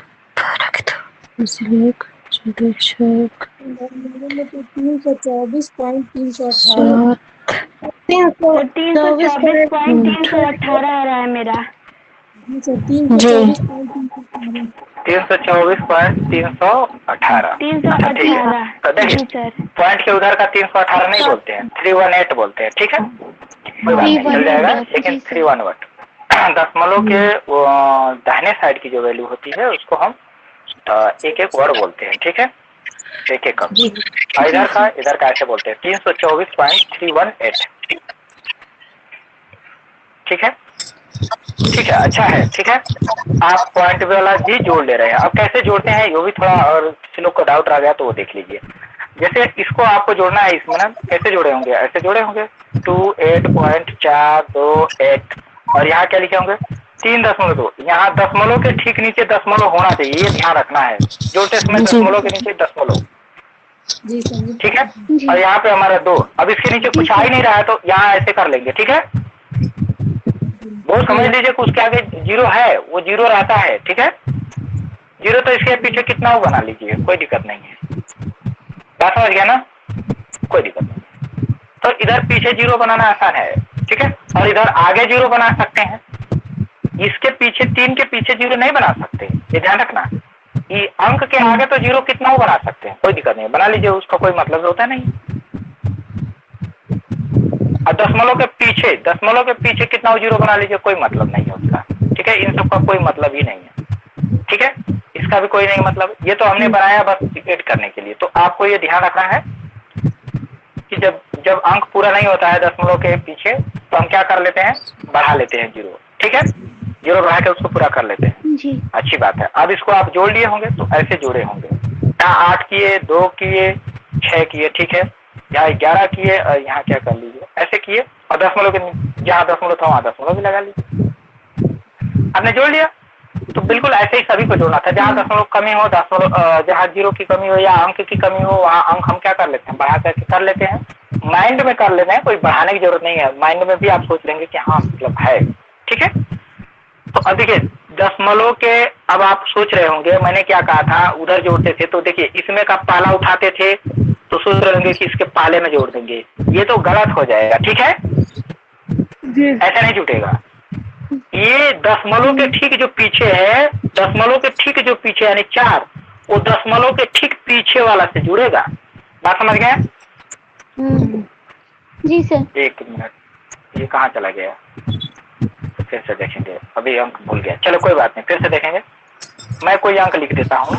Speaker 3: 324.318 आ रहा है मेरा।
Speaker 2: जी
Speaker 1: 324.318।
Speaker 3: 318।
Speaker 1: तो देखिए पॉइंट के उधर का 318 नहीं बोलते हैं, 318 बोलते हैं, ठीक है, कोई बात नहीं, चल जाएगा, लेकिन 318 दशमलव के दाहिने साइड की जो वैल्यू होती है उसको हम एक एक वर्ड बोलते हैं, ठीक है, एक एक अंक। इधर का ऐसे बोलते हैं 324.318, ठीक है, ठीक है, अच्छा है, ठीक है। आप पॉइंट वाला जी जोड़ ले रहे हैं। अब कैसे जोड़ते हैं ये भी थोड़ा, और किसी लोग को डाउट आ गया तो वो देख लीजिए। जैसे इसको आपको जोड़ना है इसमें ना, कैसे जोड़े होंगे, ऐसे जोड़े होंगे 28.428 और यहाँ क्या लिखे होंगे 3.2। यहाँ दशमलव के ठीक नीचे दशमलव होना चाहिए, ये ध्यान रखना है, जोड़ते समय दशमलव के नीचे दशमलव, ठीक है। और यहाँ पे हमारा 2, अब इसके नीचे कुछ आ ही नहीं रहा है तो यहाँ ऐसे कर लेंगे, ठीक है। वो समझ लीजिए कि उसके आगे 0 है, वो 0 रहता है, ठीक है, 0 तो इसके पीछे कितना हो बना लीजिए, कोई दिक्कत नहीं है, बात समझ गया ना, कोई दिक्कत नहीं। तो इधर पीछे 0 बनाना आसान है, ठीक है, और इधर आगे 0 बना सकते हैं। इसके पीछे 3 के पीछे 0 नहीं बना सकते, ये ध्यान रखना। ये अंक के आगे तो 0 कितना हो बना सकते हैं, कोई दिक्कत नहीं, बना लीजिए, उसका कोई मतलब होता नहीं। और दशमलव के पीछे कितना हो 0 बना लीजिए, कोई मतलब नहीं है उसका, ठीक है, इन सब का कोई मतलब ही नहीं है, ठीक है, इसका भी कोई नहीं मतलब, ये तो हमने बनाया बस एड करने के लिए। तो आपको ये ध्यान रखना है कि जब अंक पूरा नहीं होता है दशमलव के पीछे तो हम क्या कर लेते हैं, बढ़ा लेते हैं 0, ठीक है, 0 बढ़ा के उसको पूरा कर लेते हैं
Speaker 2: जी।
Speaker 1: अच्छी बात है। अब इसको आप जोड़ लिए होंगे तो ऐसे जोड़े होंगे, यहाँ 8 किए, 2 किए, 6 किए, ठीक है, यहाँ 11 किए और यहाँ क्या कर लीजिए, ऐसे किए, और दशमलव के जहाँ दशमलव था वहाँ दशमलव भी लगा लीजिए, आपने जोड़ लिया। तो बिल्कुल ऐसे ही सभी को जोड़ना था, जहाँ दशमलव कमी हो, जहाँ 0 की कमी हो या अंक की कमी हो वहाँ अंक हम क्या कर लेते हैं, बढ़ा करके कर लेते हैं, माइंड में कर लेते हैं, कोई बढ़ाने की जरूरत नहीं है, माइंड में भी आप सोच लेंगे कि हाँ मतलब है, ठीक है। तो अब देखिए दशमलव के, अब आप सोच रहे होंगे मैंने क्या कहा था, उधर जोड़ते थे तो देखिए इसमें का पाला उठाते थे तो सोच रहे होंगे कि इसके पाले में जोड़ देंगे, ये तो गलत हो जाएगा, ठीक है, ऐसा नहीं जुटेगा। ये दशमलव के ठीक जो पीछे है, दशमलव के ठीक जो पीछे यानी 4, वो दशमलव के ठीक पीछे वाला से जुड़ेगा, बात समझ गए?
Speaker 2: जी सर।
Speaker 1: एक मिनट, ये कहाँ चला गया, तो फिर से देखेंगे, अभी अंक भूल गया, चलो कोई बात नहीं, फिर से देखेंगे, मैं कोई अंक लिख देता हूँ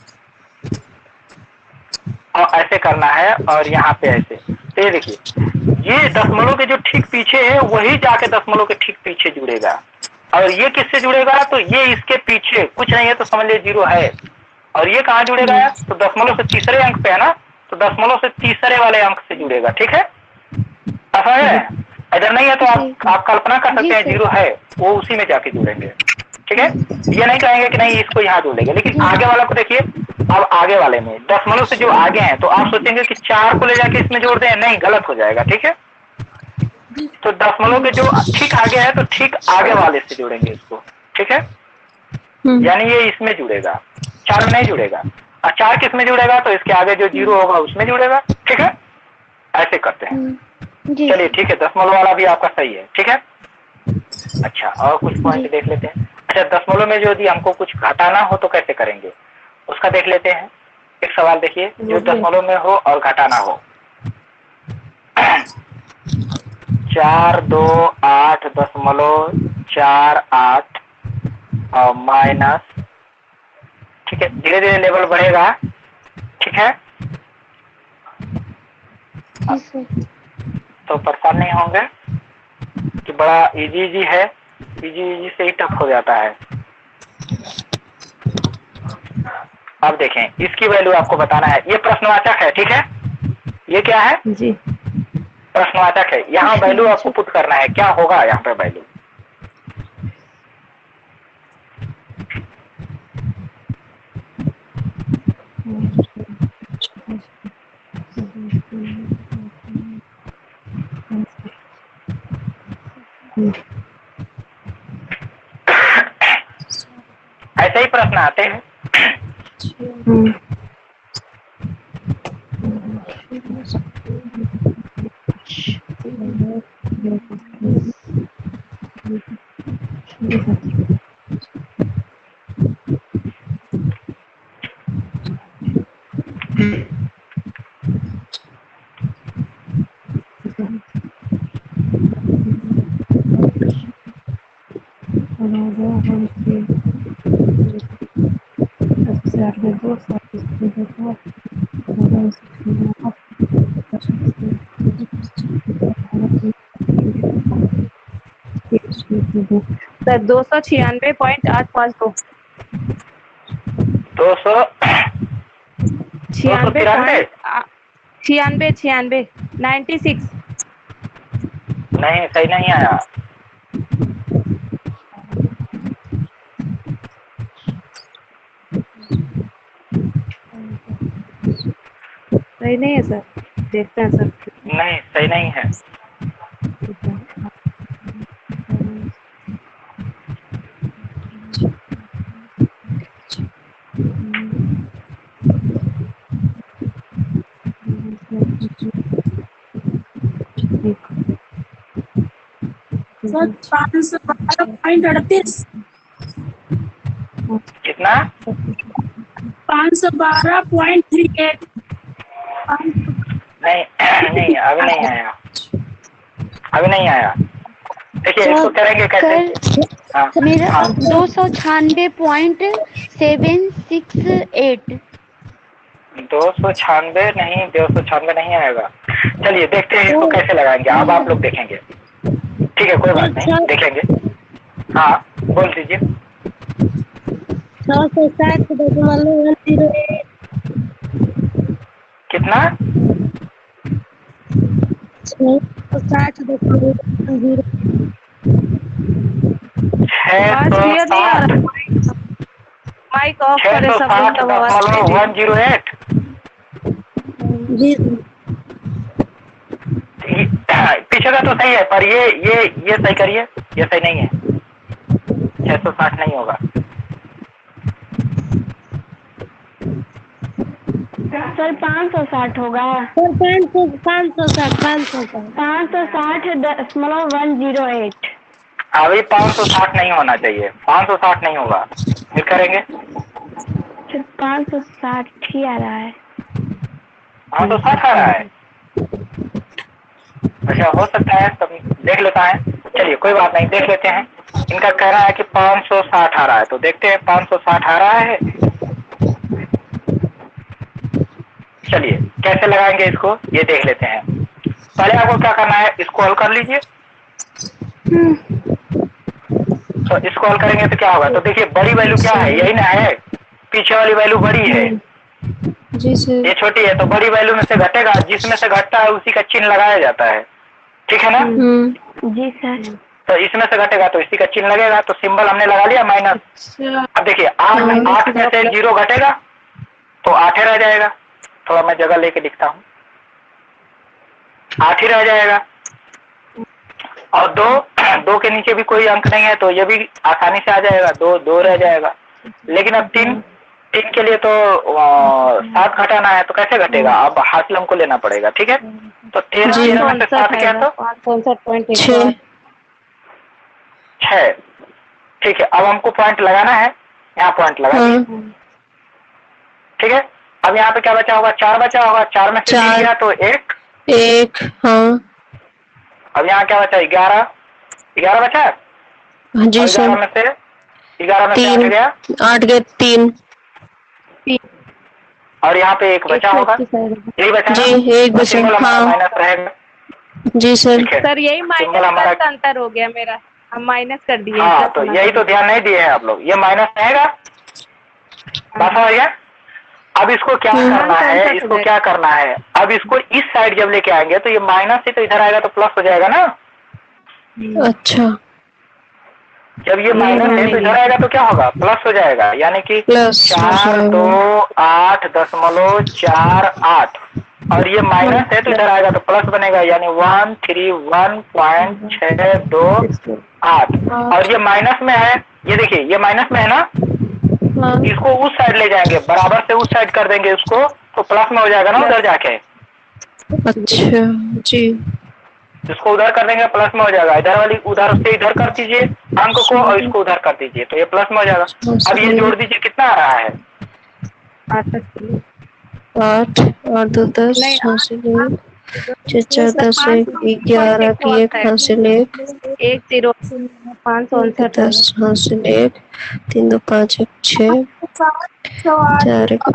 Speaker 1: और ऐसे करना है और यहाँ पे ऐसे, तो ये देखिए ये दशमलव के जो ठीक पीछे है वही जाके दशमलव के ठीक पीछे जुड़ेगा, और ये किससे जुड़ेगा, तो ये इसके पीछे कुछ नहीं है तो समझ लीजिए 0 है, और ये कहाँ जुड़ेगा, तो दशमलव से तीसरे अंक पे है ना, तो दशमलव से तीसरे वाले अंक से जुड़ेगा, ठीक है, ऐसा है। इधर नहीं है तो आप कल्पना कर सकते हैं 0 है, वो उसी में जाके जुड़ेंगे, ठीक है, ये नहीं कहेंगे कि नहीं इसको यहाँ जोड़ेंगे, लेकिन आगे वाला को देखिए, अब आगे वाले में दशमलव से जो आगे हैं तो आप सोचेंगे कि 4 को ले जाके इसमें जोड़ दें, नहीं, गलत हो जाएगा, ठीक है। तो दशमलव के जो ठीक आगे है तो ठीक आगे वाले से जोड़ेंगे इसको, ठीक है, यानी ये इसमें जुड़ेगा, 4 में नहीं जुड़ेगा, और 4 किस में जुड़ेगा, तो इसके आगे जो 0 होगा उसमें जुड़ेगा, ठीक है, ऐसे करते हैं। चलिए ठीक है, दशमलव वाला भी आपका सही है, ठीक है। अच्छा, और कुछ पॉइंट देख लेते हैं। अच्छा, दशमलव में जो यदि हमको कुछ घटाना हो तो कैसे करेंगे, उसका देख लेते हैं। एक सवाल देखिए, जो दशमलव में हो और घटाना हो, 428.48 और माइनस, ठीक है, धीरे धीरे लेवल बढ़ेगा, ठीक है, तो परेशान नहीं होंगे कि बड़ा इजी है, इजी से ही टफ हो जाता है। अब देखें, इसकी वैल्यू आपको बताना है, ये प्रश्नवाचक है, ठीक है, ये क्या है जी, प्रश्नवाचक है, यहाँ वैल्यू आपको पुट करना है, क्या होगा यहाँ पे वैल्यू, ऐसे ही प्रश्न आते हैं।
Speaker 3: सर 296.852 96 96
Speaker 1: नहीं, सही नहीं आया।
Speaker 3: सही नहीं है सर, देखते हैं सर।
Speaker 1: नहीं, सही नहीं है।
Speaker 4: सर 512.38
Speaker 1: कितना?
Speaker 4: 512.38
Speaker 1: नहीं नहीं, अभी नहीं आया, अभी नहीं आया। देखिए इसको करेंगे कैसे? हाँ,
Speaker 5: मेरा
Speaker 1: हाँ।
Speaker 5: 296.768
Speaker 1: 296 नहीं, 296 नहीं आएगा। चलिए देखते हैं इसको कैसे लगाएंगे, अब आप लोग देखेंगे। ठीक है, कोई बात नहीं, देखेंगे। हाँ, बोल दीजिए।
Speaker 4: 660.108
Speaker 1: कितना?
Speaker 4: 660.108
Speaker 1: 660
Speaker 3: माइक ऑफ करे सब
Speaker 1: 660.108।
Speaker 4: जी
Speaker 1: पीछे का तो सही है, पर ये सही करिए, ये सही नहीं है। 660 नहीं होगा।
Speaker 5: सर 560 होगा।
Speaker 4: सर 560.108
Speaker 1: अभी 560 नहीं होना चाहिए, 560 नहीं होगा। फिर करेंगे।
Speaker 5: सर 560 ही आ रहा है।
Speaker 1: 560 आ रहा है। अच्छा, हो सकता है, तब देख लेता है। चलिए कोई बात नहीं, देख लेते हैं। इनका कह रहा है कि 560 आ रहा है, तो देखते हैं 560 आ रहा है। चलिए कैसे लगाएंगे इसको, ये देख लेते हैं। पहले आपको क्या करना है, इसको हल कर लीजिए। तो इसको हल करेंगे तो क्या होगा, तो देखिए बड़ी वैल्यू क्या है, यही ना है। पीछे वाली वैल्यू बड़ी है,
Speaker 2: जी सर।
Speaker 1: ये छोटी है, तो बड़ी वैल्यू में से घटेगा, जिसमें से घटता है उसी का चिन्ह लगाया जाता है। ठीक है ना?
Speaker 5: जी सर।
Speaker 1: तो इसमें से घटेगा तो इसी का चिन्ह लगेगा, तो सिंबल हमने लगा लिया माइनस। अब देखिए 8 में से 0 घटेगा तो 8 रह जाएगा। थोड़ा मैं जगह लेके लिखता हूँ, 8 ही रह जाएगा। और 2 के नीचे भी कोई अंक नहीं है, तो ये भी आसानी से आ जाएगा, 2 रह जाएगा। लेकिन अब 3 के लिए तो 7 घटाना है, तो कैसे घटेगा, अब हासिल हमको लेना पड़ेगा। ठीक है, तो 13 में से 7 क्या, तो
Speaker 3: 565.6।
Speaker 1: 6। ठीक है, अब हमको पॉइंट लगाना है, यहाँ पॉइंट लगा दिया। ठीक है, अब यहाँ पे क्या बचा होगा, 4 बचा होगा। 4 में से 3 गया तो 1।
Speaker 2: हाँ।
Speaker 1: अब यहाँ क्या बचा, 11 बचा।
Speaker 2: जी सर।
Speaker 1: 11 में से 8 गया,
Speaker 2: 3।
Speaker 1: और यहाँ पे 1 बचा होगा, यही बचा
Speaker 2: जी, 1 बचा। हाँ
Speaker 1: माइनस रहेगा।
Speaker 2: जी सर।
Speaker 3: सर यही माइनस का अंतर हो गया मेरा, हम माइनस कर दिए।
Speaker 1: हाँ, तो यही तो ध्यान नहीं दिए हैं आप लोग, ये माइनस रहेगा। बात समझ गया? अब इसको क्या करना है, इसको क्या करना है, अब इसको इस साइड जब लेके आएंगे तो ये माइनस से तो इधर आएगा तो प्लस हो जाएगा ना।
Speaker 2: अच्छा,
Speaker 1: जब ये माइनस है तो इधर आएगा तो क्या होगा, प्लस हो जाएगा। यानी कि
Speaker 2: प्लस
Speaker 1: 428.48 और ये माइनस है तो इधर आएगा तो प्लस बनेगा, यानी 131.628। और ये माइनस में है, ये देखिए ये माइनस में है ना, इसको उस साइड ले जाएंगे, बराबर से उस साइड कर देंगे उसको, तो प्लस में हो जाएगा ना उधर जाके।
Speaker 2: अच्छा जी,
Speaker 1: इसको उधर कर देंगे, प्लस में हो जाएगा। इधर वाली उधर से इधर कर दीजिए अंक को, और इसको उधर कर दीजिए, तो ये प्लस में हो जाएगा। अब ये जोड़ दीजिए, कितना आ रहा है,
Speaker 2: 8 और 2 10 हासिल 6 4 10 11 की 1 हासिल 1
Speaker 3: 0 559
Speaker 2: 10 हासिल 1 3 2 5 1 6 4 1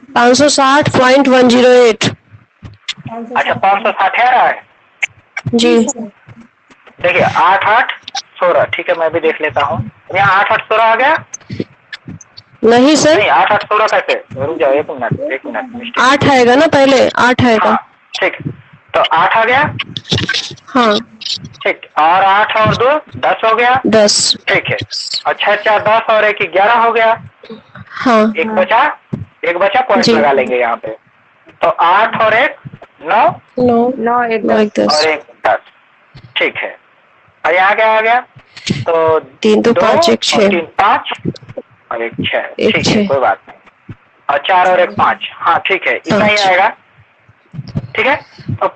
Speaker 2: 560.108।
Speaker 1: अच्छा 560 आ रहा है
Speaker 2: जी
Speaker 1: देखिए 8 8 16 ठीक है मैं भी देख लेता हूँ यहाँ 8 8 16 आ गया
Speaker 2: नहीं सर
Speaker 1: नहीं 8 8 16 कैसे रुक जाओ एक मिनट मिस्टेक
Speaker 2: 8 आएगा ना पहले 8 आएगा
Speaker 1: हाँ ठीक तो 8 आ गया
Speaker 2: हाँ
Speaker 1: ठीक और 8 और 2 10 हो गया
Speaker 2: 10
Speaker 1: ठीक है अच्छा 10 और 1 11 हो गया
Speaker 2: हाँ
Speaker 1: एक बचा पॉइंट
Speaker 2: जी।
Speaker 1: लगा लेंगे यहाँ पे तो 8 और 1 9
Speaker 2: 9
Speaker 3: 1
Speaker 2: 9
Speaker 3: 10
Speaker 1: और 1 10 ठीक है और यहाँ क्या आ गया तो
Speaker 2: 3 2 5 1 6
Speaker 1: 3 5 और 1 6
Speaker 2: एक
Speaker 1: ठीक है
Speaker 2: 6
Speaker 1: कोई बात नहीं और 4 और 1 5 हाँ ठीक है इतना ही
Speaker 2: 5
Speaker 1: आएगा ठीक है तो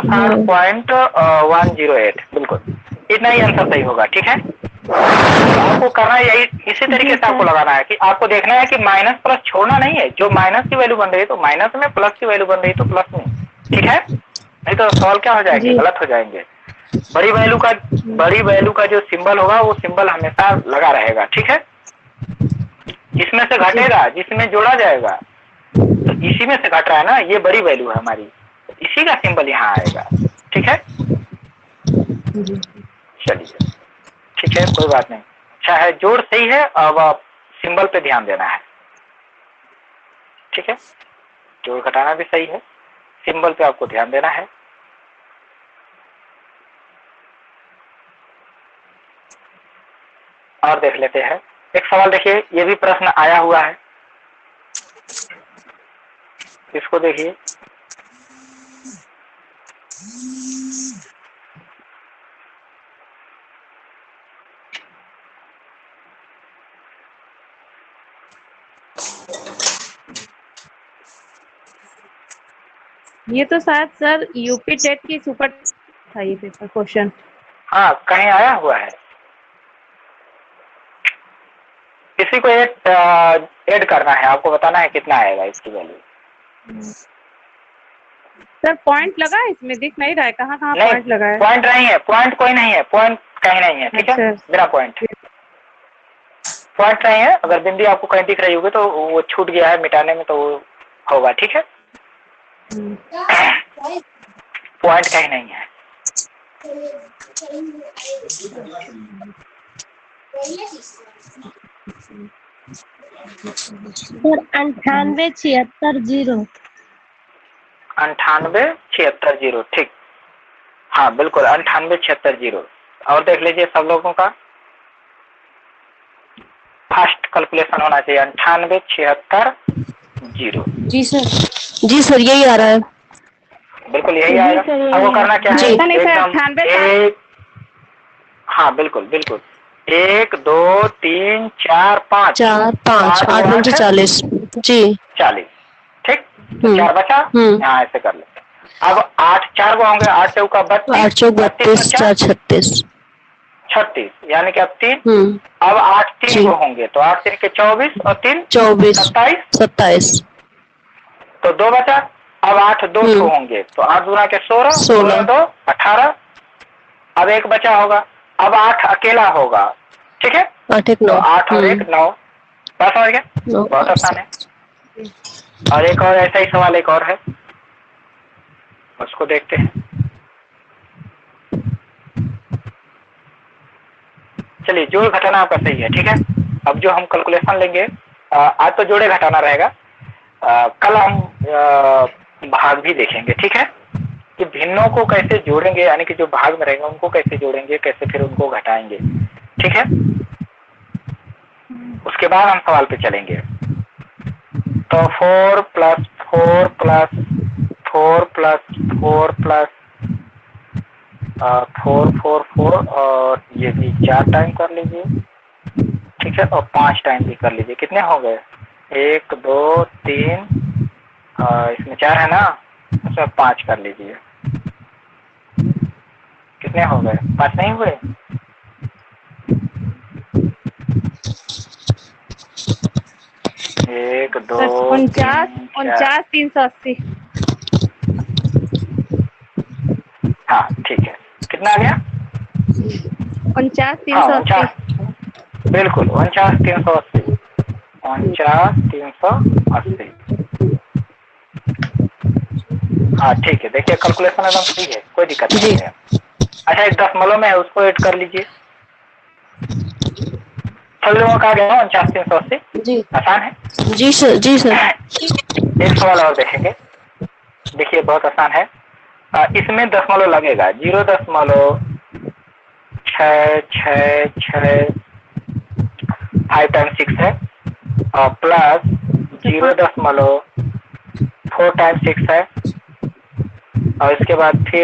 Speaker 1: 560.108 बिल्कुल इतना ही आंसर सही होगा ठीक है आपको करना है यही इसी तरीके से आपको लगाना है कि आपको देखना है कि माइनस प्लस छोड़ना नहीं है जो माइनस की वैल्यू बन रही है तो माइनस में प्लस की वैल्यू बन रही है तो प्लस में ठीक है नहीं तो सॉल्व क्या हो जाएंगे गलत हो जाएंगे बड़ी वैल्यू का जो सिंबल होगा वो सिंबल हमेशा लगा रहेगा ठीक है जिसमें से घटेगा जिसमें जोड़ा जाएगा तो इसी में से घट रहा है ना ये बड़ी वैल्यू है हमारी तो इसी का सिंबल यहाँ आएगा ठीक है चलिए ठीक है कोई बात नहीं अच्छा है जोड़ सही है अब आप सिंबल पे ध्यान देना है ठीक है जोड़ घटाना भी सही है सिंबल पे आपको ध्यान देना है और देख लेते हैं एक सवाल देखिए ये भी प्रश्न आया हुआ है इसको देखिए
Speaker 3: ये तो शायद सर यूपी टेट की सुपर था ये पेपर क्वेश्चन
Speaker 1: हाँ कहीं आया हुआ है किसी को ऐड करना है आपको बताना है कितना आएगा इसकी वैल्यू
Speaker 3: सर पॉइंट लगा है इसमें दिख नहीं रहा है कहाँ पॉइंट लगा है
Speaker 1: पॉइंट नहीं है पॉइंट कोई नहीं है पॉइंट कहीं नहीं है ठीक है बिना पॉइंट नहीं है अगर बिंदी आपको कहीं दिख रही होगी तो वो छूट गया है मिटाने में तो वो होगा ठीक है पॉइंट कहीं नहीं है
Speaker 4: सर 9876
Speaker 1: 9876 ठीक हाँ बिल्कुल 9876 और देख लीजिए सब लोगों का फास्ट कैलकुलेशन होना चाहिए 9876
Speaker 2: जी सर यही आ रहा है
Speaker 1: बिल्कुल यही आएगा आपको करना क्या है एकदम हाँ बिल्कुल 1 2 3 4 5
Speaker 2: 8 40 जी
Speaker 1: 40 ठीक 4 बचा यहाँ ऐसे कर लेते अब 8 4 को होंगे 8 चौका
Speaker 2: 8 चौक 32 4 36
Speaker 1: यानी कि अब 3 अब 8 3 को होंगे तो 8 3 के 24 और 3
Speaker 2: 24 27
Speaker 1: तो 2 बचा अब 8 2 होंगे तो 8 दूना के 16 2 18 अब 1 बचा होगा अब 8 अकेला होगा ठीक है
Speaker 2: 8 1 9
Speaker 1: तो 8 और 1 9 बस समझ गया बहुत आसान है और एक और ऐसा ही सवाल एक और है उसको देखते हैं चलिए जोड़ घटाना आपका सही है ठीक है अब जो हम कैलकुलेशन लेंगे आज तो जोड़े घटाना रहेगा कल हम भाग भी देखेंगे ठीक है कि भिन्नों को कैसे जोड़ेंगे यानी कि जो भाग में रहेंगे उनको कैसे जोड़ेंगे कैसे फिर उनको घटाएंगे ठीक है उसके बाद हम सवाल पे चलेंगे तो 4 प्लस 4 प्लस 4 प्लस 4 प्लस 4 4 4 और ये भी 4 टाइम कर लीजिए ठीक है और 5 टाइम भी कर लीजिए कितने हो गए 1 2 3 इसमें 4 है ना उसमें 5 कर लीजिए कितने हो गए 5 नहीं हुए एक दो
Speaker 3: 49 380
Speaker 1: हाँ ठीक है कितना आ गया
Speaker 3: 49,380।
Speaker 1: बिल्कुल 49,380। 49,380। हाँ ठीक है, देखिए कैलकुलेशन एकदम सही है, कोई दिक्कत नहीं है। अच्छा, एक दशमलव में है, उसको ऐड कर लीजिए। सभी लोगों का आ गया 49,380।
Speaker 2: जी
Speaker 1: आसान है।
Speaker 2: जी सर, जी सर।
Speaker 1: एक सवाल और देखेंगे, देखिए बहुत आसान है। इसमें दशमलव लगेगा, 0.666 5 टाइम्स 6 है, और प्लस 0.4 टाइम्स 6 है, और इसके बाद फिर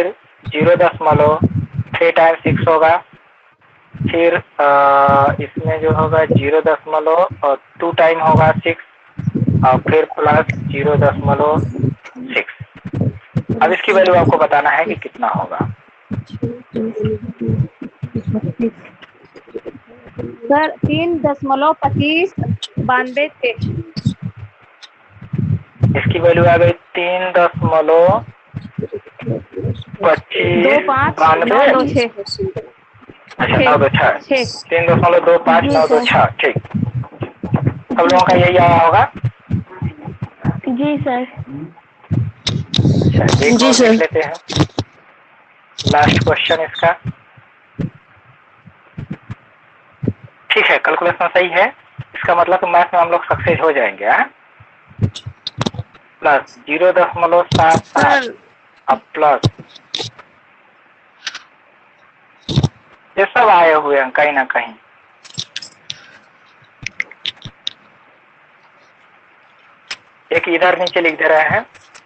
Speaker 1: 0.3 टाइम्स 6 होगा, फिर इसमें जो होगा 0.2 टाइम होगा 6, और फिर प्लस 0.6। अब इसकी वैल्यू आपको बताना है कि कितना होगा।
Speaker 3: सर 3.2592।
Speaker 1: इसकी वैल्यू आ गई 3.2592।
Speaker 3: 25,926।
Speaker 1: अच्छा 926, 3.259226। ठीक, सब लोगों का यही आया होगा।
Speaker 5: जी सर।
Speaker 1: अच्छा, एक
Speaker 2: जी
Speaker 1: और
Speaker 2: सर।
Speaker 1: देख लेते हैं, लास्ट क्वेश्चन इसका। ठीक है, कैलकुलेशन सही है, इसका मतलब तो मैथ में हम लोग सक्सेस हो जाएंगे। प्लस 0.77, अब प्लस ये सब आए हुए हैं कहीं ना कहीं। एक इधर नीचे लिख दे रहे हैं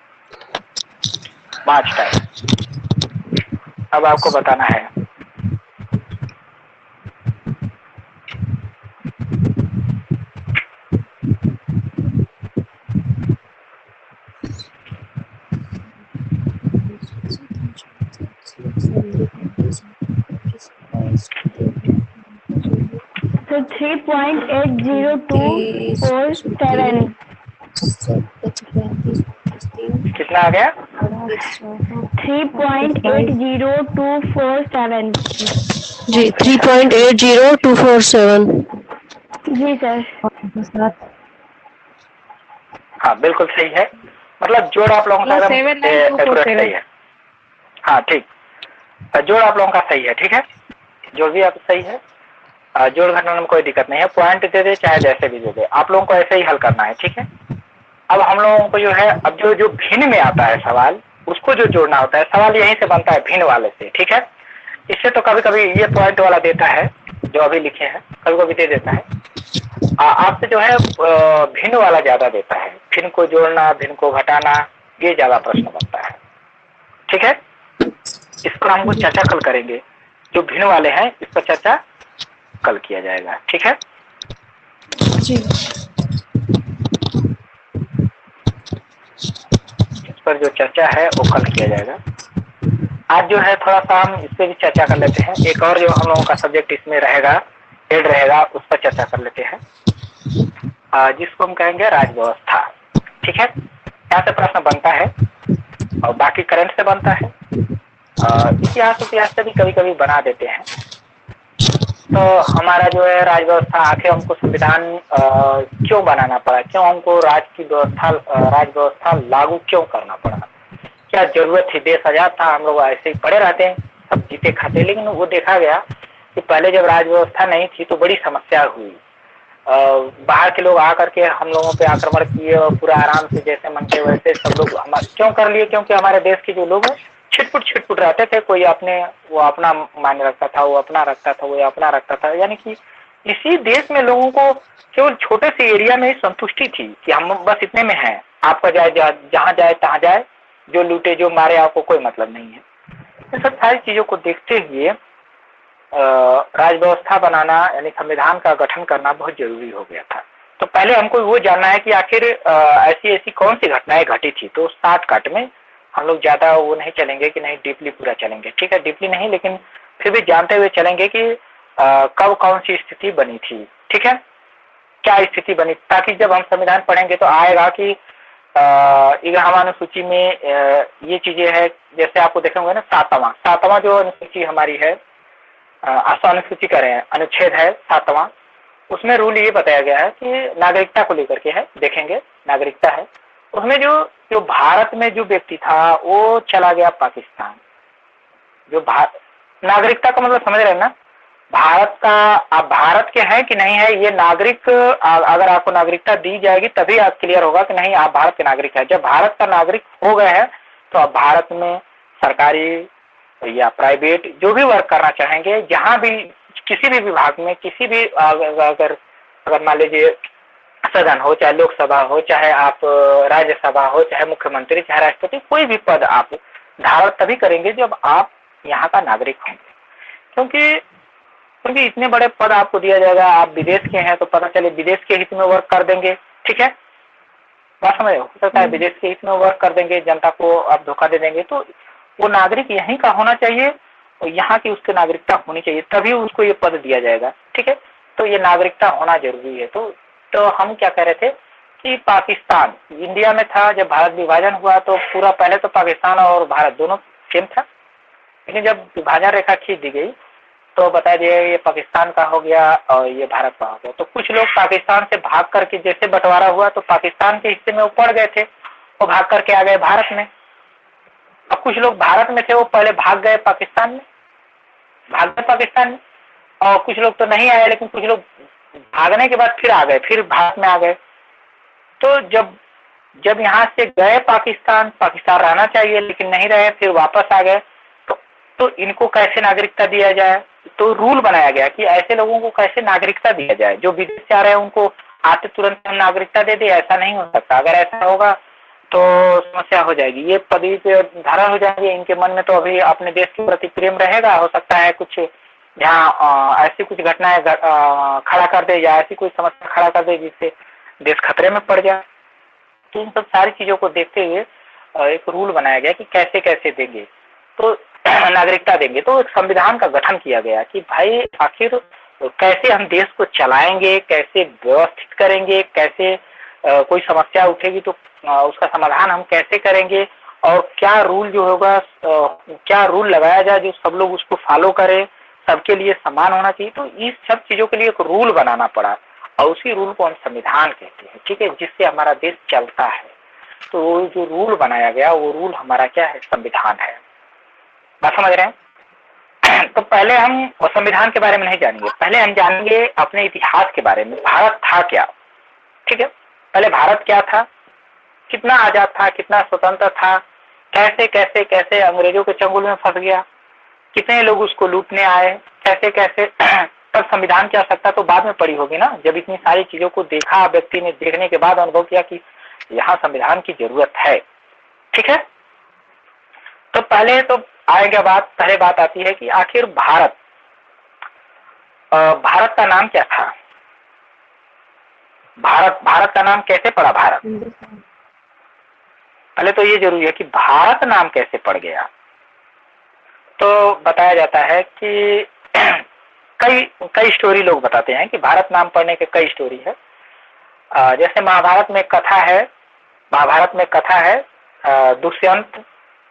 Speaker 1: 5 टाइम। अब आपको बताना है।
Speaker 5: तो 3.80247।
Speaker 1: कितना आ गया?
Speaker 5: 3.80247।
Speaker 2: जी 3.80247।
Speaker 5: जी सर।
Speaker 1: हाँ बिल्कुल सही है, मतलब जोड़ आप लोगों का एकदम एक्यूरेट सही है। हाँ ठीक, जोड़ आप लोगों का सही है। ठीक है, जोड़ भी आप सही है, जोड़ घटाने में कोई दिक्कत नहीं है। पॉइंट दे दे चाहे जैसे भी दे दे, आप लोगों को ऐसे ही हल करना है। ठीक है, अब हम लोगों को जो है, अब जो भिन्न में आता है सवाल, उसको जो जोड़ना होता है, सवाल यहीं से बनता है भिन्न वाले से। ठीक है, इससे तो कभी कभी ये पॉइंट वाला देता है जो अभी लिखे हैं, कभी कभी दे देता है। आपसे जो है भिन्न वाला ज्यादा देता है, भिन्न को जोड़ना, भिन्न को घटाना, ये ज्यादा प्रश्न बनता है। ठीक है, इस पर हम कुछ चर्चा कल करेंगे, जो भिन्न वाले हैं इस पर चर्चा कल किया जाएगा। ठीक है
Speaker 2: जी।
Speaker 1: इस पर जो चर्चा है वो कल किया जाएगा। आज जो है थोड़ा सा हम इस पर भी चर्चा कर लेते हैं। एक और जो हम लोगों का सब्जेक्ट इसमें रहेगा, एड रहेगा, उस पर चर्चा कर लेते हैं, जिसको हम कहेंगे राजव्यवस्था। ठीक है, यहाँ से प्रश्न बनता है और बाकी करंट से बनता है, इतिहास से भी कभी कभी बना देते हैं। तो हमारा जो है राजव्यवस्था, आखिर हमको संविधान क्यों बनाना पड़ा, क्यों हमको राजव्यवस्था लागू क्यों करना पड़ा, क्या जरूरत थी? देश आजाद था, हम लोग ऐसे ही पड़े रहते हैं, सब जीते खाते। लेकिन वो देखा गया कि पहले जब राजव्यवस्था नहीं थी तो बड़ी समस्या हुई। बाहर के लोग आकर के हम लोगों पे आक्रमण किए और पूरा आराम से जैसे मन के वैसे सब लोग क्यों कर लिए? क्योंकि हमारे देश के जो लोग हैं छिटपुट रहते थे, कोई वो अपना मायने रखता था, वो अपना रखता था, वो अपना रखता था। यानी कि इसी देश में लोगों को केवल छोटे से एरिया में ही संतुष्टि थी कि हम बस इतने में हैं, आपका जाए जहाँ जाए तहाँ जाए, जो लूटे जो मारे आपको कोई मतलब नहीं है। इन सब सारी चीजों को देखते हुए राजव्यवस्था बनाना यानी संविधान का गठन करना बहुत जरूरी हो गया था। तो पहले हमको वो जानना है कि आखिर ऐसी कौन सी घटनाएं घटी थी। तो शॉर्टकट में हम लोग ज्यादा वो नहीं चलेंगे कि नहीं डीपली पूरा चलेंगे, ठीक है, डीपली नहीं, लेकिन फिर भी जानते हुए चलेंगे कि कब कौन सी स्थिति बनी थी। ठीक है, क्या स्थिति बनी, ताकि जब हम संविधान पढ़ेंगे तो आएगा कि अनुसूची में ये चीजें है। जैसे आपको देखेंगे ना, सातवां जो अनुसूची हमारी है अनुसूची का अनुच्छेद है 7वां, उसमें रूल ये बताया गया है कि नागरिकता को लेकर के है, देखेंगे नागरिकता है उसमें जो जो भारत में जो व्यक्ति था वो चला गया पाकिस्तान, जो नागरिकता का मतलब समझ रहे हैं ना, भारत का आप भारत के हैं कि नहीं है, ये नागरिक अगर आपको नागरिकता दी जाएगी तभी आप क्लियर होगा कि नहीं आप भारत के नागरिक हैं। जब भारत का नागरिक हो गए हैं तो आप भारत में सरकारी या प्राइवेट जो भी वर्क करना चाहेंगे, जहां भी किसी भी विभाग में किसी भी अगर मान लीजिए सदन हो, चाहे लोकसभा हो, चाहे आप राज्यसभा हो, चाहे मुख्यमंत्री, चाहे राष्ट्रपति, कोई भी पद आप धारण तभी करेंगे जब आप यहाँ का नागरिक होंगे। क्योंकि इतने बड़े पद आपको दिया जाएगा, आप विदेश के हैं तो पता चले विदेश के हित में वर्क कर देंगे, ठीक है, बात समझ हो सकता है विदेश के हित में वर्क कर देंगे, जनता को आप धोखा दे देंगे, तो वो नागरिक यहीं का होना चाहिए और यहाँ की उसकी नागरिकता होनी चाहिए, तभी उसको ये पद दिया जाएगा, ठीक है। तो ये नागरिकता होना जरूरी है। तो हम क्या कह रहे थे कि पाकिस्तान इंडिया में था, जब भारत विभाजन हुआ तो पूरा पहले तो पाकिस्तान और भारत दोनों सेम था, लेकिन जब विभाजन रेखा खींच दी गई तो बता दिया ये पाकिस्तान का हो गया और ये भारत का हो गया। तो कुछ लोग पाकिस्तान से भाग करके, जैसे बंटवारा हुआ तो पाकिस्तान के हिस्से में वो पड़ गए थे, वो भाग करके आ गए भारत में। अब कुछ लोग भारत में थे, वो पहले भाग गए पाकिस्तान में, और कुछ लोग तो नहीं आए, लेकिन कुछ लोग भागने के बाद फिर आ गए, फिर भारत में आ गए। तो जब यहाँ से गए पाकिस्तान रहना चाहिए लेकिन नहीं रहे, फिर वापस आ गए, तो इनको कैसे नागरिकता दिया जाए? तो रूल बनाया गया कि ऐसे लोगों को कैसे नागरिकता दिया जाए, जो विदेश से आ रहे हैं उनको आते तुरंत हम नागरिकता दे दे, ऐसा नहीं हो सकता। अगर ऐसा होगा तो समस्या हो जाएगी, ये पदवी पे धारण हो जाएंगे इनके मन में, तो अभी अपने देश के प्रति प्रेम रहेगा, हो सकता है कुछ जहाँ ऐसी कुछ घटनाएं खड़ा कर दे या ऐसी कोई समस्या खड़ा कर दे जिससे देश खतरे में पड़ जाए। तो इन सब सारी चीजों को देखते हुए एक रूल बनाया गया कि कैसे कैसे देंगे, तो नागरिकता देंगे। तो एक संविधान का गठन किया गया कि भाई आखिर कैसे हम देश को चलाएंगे, कैसे व्यवस्थित करेंगे, कैसे कोई समस्या उठेगी तो उसका समाधान हम कैसे करेंगे, और क्या रूल जो होगा, क्या रूल लगाया जाए जो सब लोग उसको फॉलो करें, सबके लिए समान होना चाहिए। तो इस सब चीजों के लिए एक रूल बनाना पड़ा और उसी रूल को हम संविधान कहते हैं, ठीक है, जिससे हमारा देश चलता है। तो जो रूल बनाया गया वो रूल हमारा क्या है? संविधान है। बात समझ रहे हैं? तो पहले हम संविधान के बारे में नहीं जानेंगे, पहले हम जानेंगे अपने इतिहास के बारे में। भारत था क्या, ठीक है, पहले भारत क्या था, कितना आजाद था, कितना स्वतंत्र था, कैसे कैसे कैसे अंग्रेजों के चंगुल में फंस गया, कितने लोग उसको लूटने आए, कैसे कैसे तब संविधान की आवश्यकता तो बाद में पड़ी होगी ना, जब इतनी सारी चीजों को देखा व्यक्ति ने, देखने के बाद अनुभव किया कि यहाँ संविधान की जरूरत है, ठीक है। तो पहले तो आएगा बात, पहले बात आती है कि आखिर भारत का नाम क्या था, भारत का नाम कैसे पड़ा भारत? पहले तो ये जरूरी है कि भारत नाम कैसे पड़ गया। तो बताया जाता है कि कई स्टोरी लोग बताते हैं कि भारत नाम पढ़ने के कई स्टोरी है। जैसे महाभारत में कथा है दुष्यंत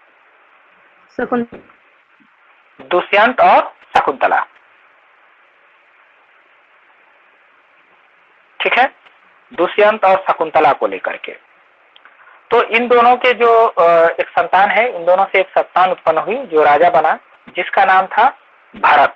Speaker 1: और शकुंतला, ठीक है, दुष्यंत और शकुंतला को लेकर के। तो इन दोनों के जो एक संतान है, इन दोनों से एक संतान उत्पन्न हुई जो राजा बना, जिसका नाम था भरत।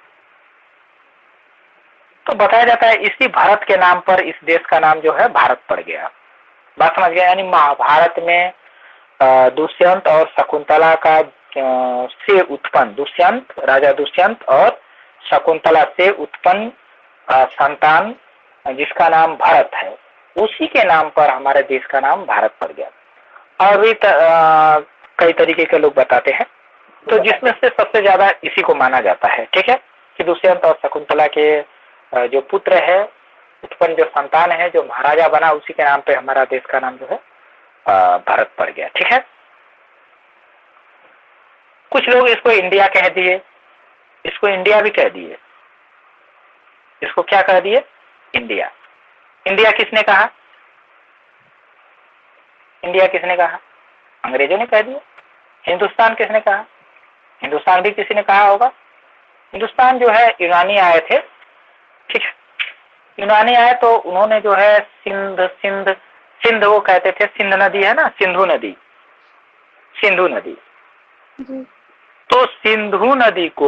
Speaker 1: तो बताया जाता है इसी भरत के नाम पर इस देश का नाम जो है भारत पड़ गया। बात समझ गया? यानी महाभारत में दुष्यंत और शकुंतला का से उत्पन्न, राजा दुष्यंत और शकुंतला से उत्पन्न संतान जिसका नाम भरत है, उसी के नाम पर हमारे देश का नाम भारत पड़ गया। और भी कई तरीके के लोग बताते हैं, तो जिसमें से सबसे ज्यादा इसी को माना जाता है, ठीक है, कि दुष्यंत और शकुंतला के जो पुत्र है, उत्पन्न जो संतान है, जो महाराजा बना, उसी के नाम पे हमारा देश का नाम जो है भारत पड़ गया, ठीक है। कुछ लोग इसको इंडिया कह दिए, इसको इंडिया भी कह दिए। इसको क्या कह दिए? इंडिया। इंडिया किसने कहा? इंडिया किसने कहा? अंग्रेजों ने कह दिया। हिंदुस्तान किसने कहा? हिंदुस्तान भी किसी ने कहा होगा, हिंदुस्तान जो है यूनानी आए थे, ठीक है। यूनानी आए तो उन्होंने जो है सिंध वो कहते थे, सिंध नदी है ना, सिंधु नदी, सिंधु नदी। तो सिंधु नदी को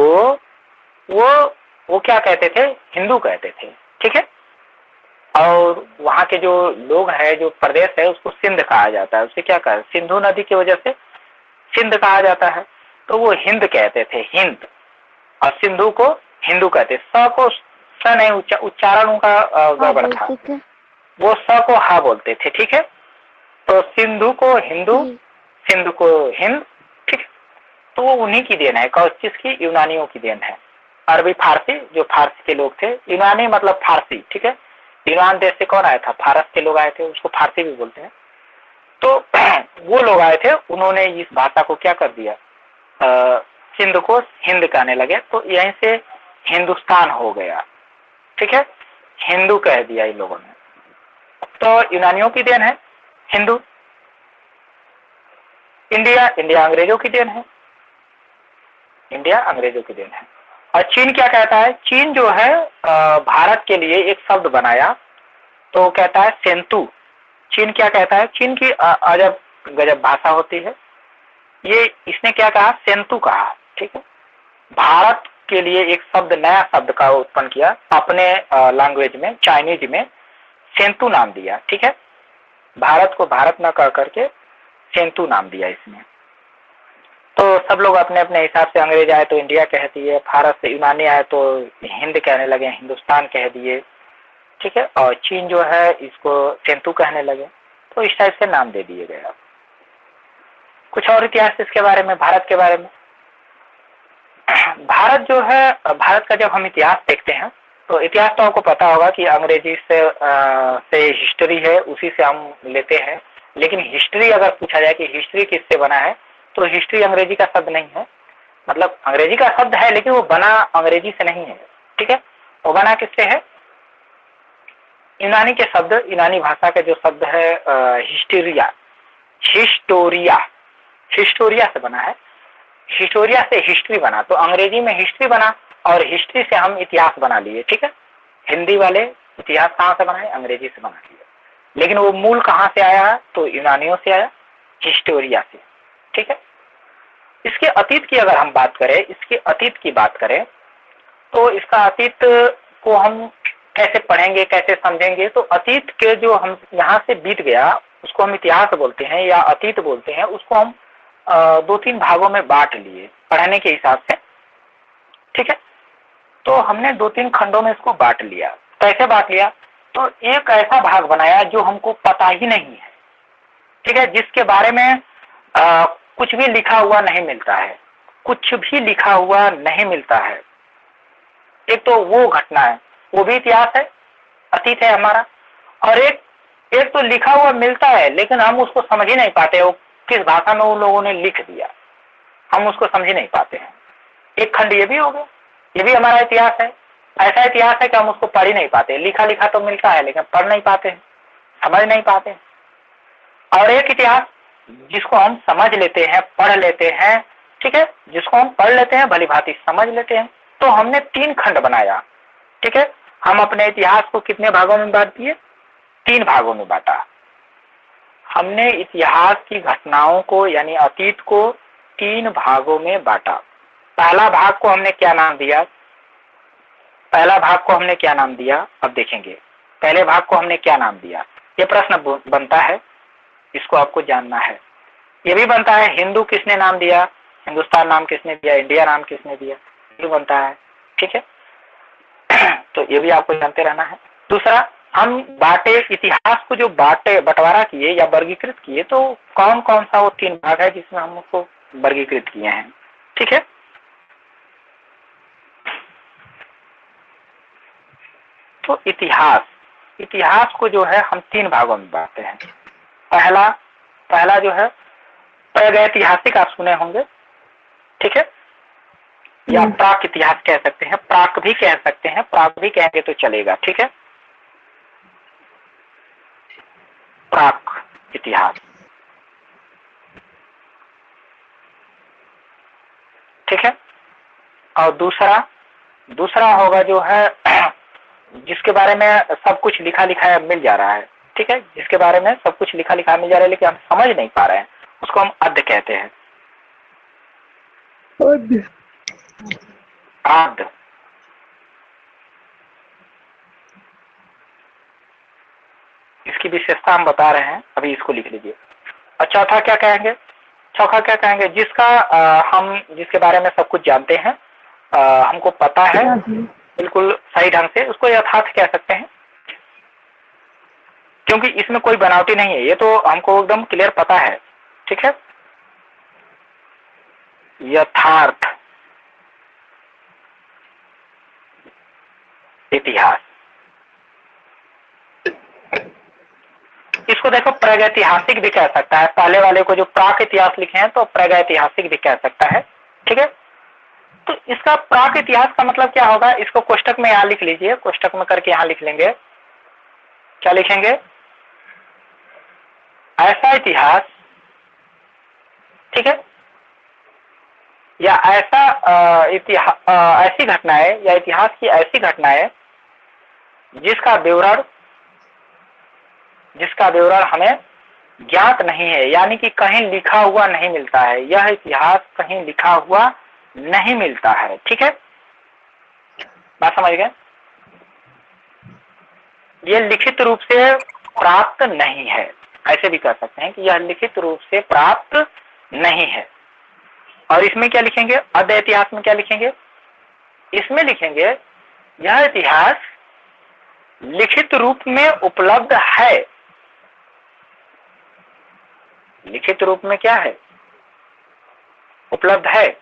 Speaker 1: वो क्या कहते थे, हिंदू कहते थे, ठीक है। और वहाँ के जो लोग हैं, जो प्रदेश है, उसको सिंध कहा जाता है। उसे क्या कहा, सिंधु नदी की वजह से सिंध कहा जाता है। तो वो हिंद कहते थे, हिंद, और सिंधु को हिंदू कहते। स को स नहीं, उच्चारण उनका गड़बड़ था, वो स को हा बोलते थे, ठीक है। तो सिंधु को हिंदू, सिंधु को हिंद, ठीक है। तो वो उन्हीं की देन है, किसकी, यूनानियों की देन है। अरबी फारसी, जो फारसी के लोग थे, यूनानी मतलब फारसी, ठीक है। यूनान देश से कौन आया था, फारस के लोग आए थे, उसको फारसी भी बोलते हैं। तो वो लोग आए थे, उन्होंने इस भाषा को क्या कर दिया, सिंध को हिंद कहने लगे, तो यहीं से हिंदुस्तान हो गया, ठीक है। हिंदू कह दिया इन लोगों ने। तो यूनानियों की देन है हिंदू। इंडिया अंग्रेजों की देन है, इंडिया अंग्रेजों की देन है। और चीन क्या कहता है, चीन जो है भारत के लिए एक शब्द बनाया, तो कहता है सेंतु। चीन क्या कहता है, चीन की अजब गजब भाषा होती है। ये इसने क्या कहा, सेंतु कहा, ठीक है। भारत के लिए एक शब्द, नया शब्द का उत्पन्न किया अपने लैंग्वेज में, चाइनीज में सेंतु नाम दिया, ठीक है। भारत को भारत न कह करके सेंतु नाम दिया इसने। तो सब लोग अपने अपने हिसाब से, अंग्रेज आए तो इंडिया कह दिए, भारत से यूनानी आए तो हिंद कहने लगे, हिंदुस्तान कह दिए, ठीक है। और चीन जो है इसको सेंतु कहने लगे, तो इस टाइप से नाम दे दिए गए। कुछ और इतिहास इसके बारे में, भारत के बारे में। भारत जो है, भारत का जब हम इतिहास देखते हैं, तो इतिहास तो आपको पता होगा कि अंग्रेजी से हिस्ट्री है, उसी से हम लेते हैं। लेकिन हिस्ट्री अगर पूछा जाए कि हिस्ट्री किससे बना है, तो हिस्ट्री अंग्रेजी का शब्द नहीं है, मतलब अंग्रेजी का शब्द है लेकिन वो बना अंग्रेजी से नहीं है, ठीक है। वो बना किससे है, यूनानी के शब्द, यूनानी भाषा के जो शब्द है हिस्टोरिया, हिस्टोरिया से बना है। हिस्टोरिया से हिस्ट्री बना, तो अंग्रेजी में हिस्ट्री बना और हिस्ट्री से हम इतिहास बना लिए, ठीक है। हिंदी वाले इतिहास कहाँ से बनाए, अंग्रेजी से बना लिए। लेकिन वो मूल कहाँ से आया, तो यूनानियों से आया, हिस्टोरिया से, ठीक है। इसके अतीत की अगर हम बात करें, इसके अतीत की बात करें, तो इसका अतीत को हम कैसे पढ़ेंगे, कैसे समझेंगे, तो अतीत के जो हम यहाँ से बीत गया उसको हम इतिहास बोलते हैं या अतीत बोलते हैं। उसको हम 2-3 भागों में बांट लिए पढ़ने के हिसाब से, ठीक है। तो हमने 2-3 खंडों में इसको बांट लिया। कैसे बांट लिया, तो एक ऐसा भाग बनाया जो हमको पता ही नहीं है, ठीक है, जिसके बारे में कुछ भी लिखा हुआ नहीं मिलता है, कुछ भी लिखा हुआ नहीं मिलता है। एक तो वो घटना है, वो भी इतिहास है, अतीत है हमारा। और एक तो लिखा हुआ मिलता है लेकिन हम उसको समझ ही नहीं पाते, वो किस भाषा में उन लोगों ने लिख दिया, हम उसको समझ ही नहीं पाते हैं। एक खंड ये भी हो गया, ये भी हमारा इतिहास है। ऐसा इतिहास है कि हम उसको पढ़ ही नहीं पाते, लिखा तो मिलता है लेकिन पढ़ नहीं पाते हैं, समझ नहीं पाते हैं। और एक इतिहास जिसको हम समझ लेते हैं, पढ़ लेते हैं, ठीक है, जिसको हम पढ़ लेते हैं, भली भांति समझ लेते हैं। तो हमने 3 खंड बनाया, ठीक है। हम अपने इतिहास को कितने भागों में बांट दिए, 3 भागों में बांटा। हमने इतिहास की घटनाओं को यानी अतीत को 3 भागों में बांटा। पहला भाग को हमने क्या नाम दिया, अब देखेंगे। पहले भाग को हमने क्या नाम दिया, ये प्रश्न बनता है, इसको आपको जानना है। ये भी बनता है हिंदू किसने नाम दिया, हिंदुस्तान नाम किसने दिया, इंडिया नाम किसने दिया, ये बनता है, ठीक है। तो ये भी आपको जानते रहना है। दूसरा, हम बांटे, इतिहास को जो बंटवारा किए या वर्गीकृत किए, तो कौन कौन सा वो 3 भाग है जिसमें हम उसको वर्गीकृत किए हैं, ठीक है। तो इतिहास को जो है हम 3 भागों में बांटते हैं। पहला जो है प्रागैतिहासिक, आप सुने होंगे, ठीक है, या प्राक इतिहास कह सकते हैं, प्राक भी कह सकते हैं, प्राक भी कहेंगे तो चलेगा, ठीक है। प्राक इतिहास, ठीक है। और दूसरा दूसरा होगा जो है जिसके बारे में सब कुछ लिखा लिखाया मिल जा रहा है, ठीक है, जिसके बारे में सब कुछ लिखा लिखाया मिल जा रहा है लेकिन हम समझ नहीं पा रहे हैं, उसको हम अद्ध कहते हैं। अद्ध। इसकी विशेषता हम बता रहे हैं, अभी इसको लिख लीजिए। और चौथा क्या कहेंगे? चौथा क्या कहेंगे? हम जिसके बारे में सब कुछ जानते हैं, हमको पता है बिल्कुल सही ढंग से, उसको यथार्थ कह सकते हैं, क्योंकि इसमें कोई बनावटी नहीं है, ये तो हमको एकदम क्लियर पता है, ठीक है। यथार्थ इतिहास, इसको देखो प्रागैतिहासिक भी कह सकता है। पहले वाले को जो प्राक इतिहास लिखे हैं तो प्रागैतिहासिक भी कह सकता है, ठीक है। तो इसका प्राक इतिहास का मतलब क्या होगा? इसको कोष्टक में यहां लिख लीजिए, कोष्टक में करके यहां लिख लेंगे। क्या लिखेंगे? ऐसा इतिहास, ठीक है, या ऐसा ऐसी घटनाएं या इतिहास की ऐसी घटनाएं जिसका विवरण हमें ज्ञात नहीं है, यानी कि कहीं लिखा हुआ नहीं मिलता है। यह इतिहास कहीं लिखा हुआ नहीं मिलता है, ठीक है, बात समझ गए? यह लिखित रूप से प्राप्त नहीं है, ऐसे भी कह सकते हैं कि यह लिखित रूप से प्राप्त नहीं है। और इसमें क्या लिखेंगे? अद्ध इतिहास में क्या लिखेंगे? इसमें लिखेंगे यह इतिहास लिखित रूप में उपलब्ध है। लिखित रूप में क्या है? उपलब्ध है।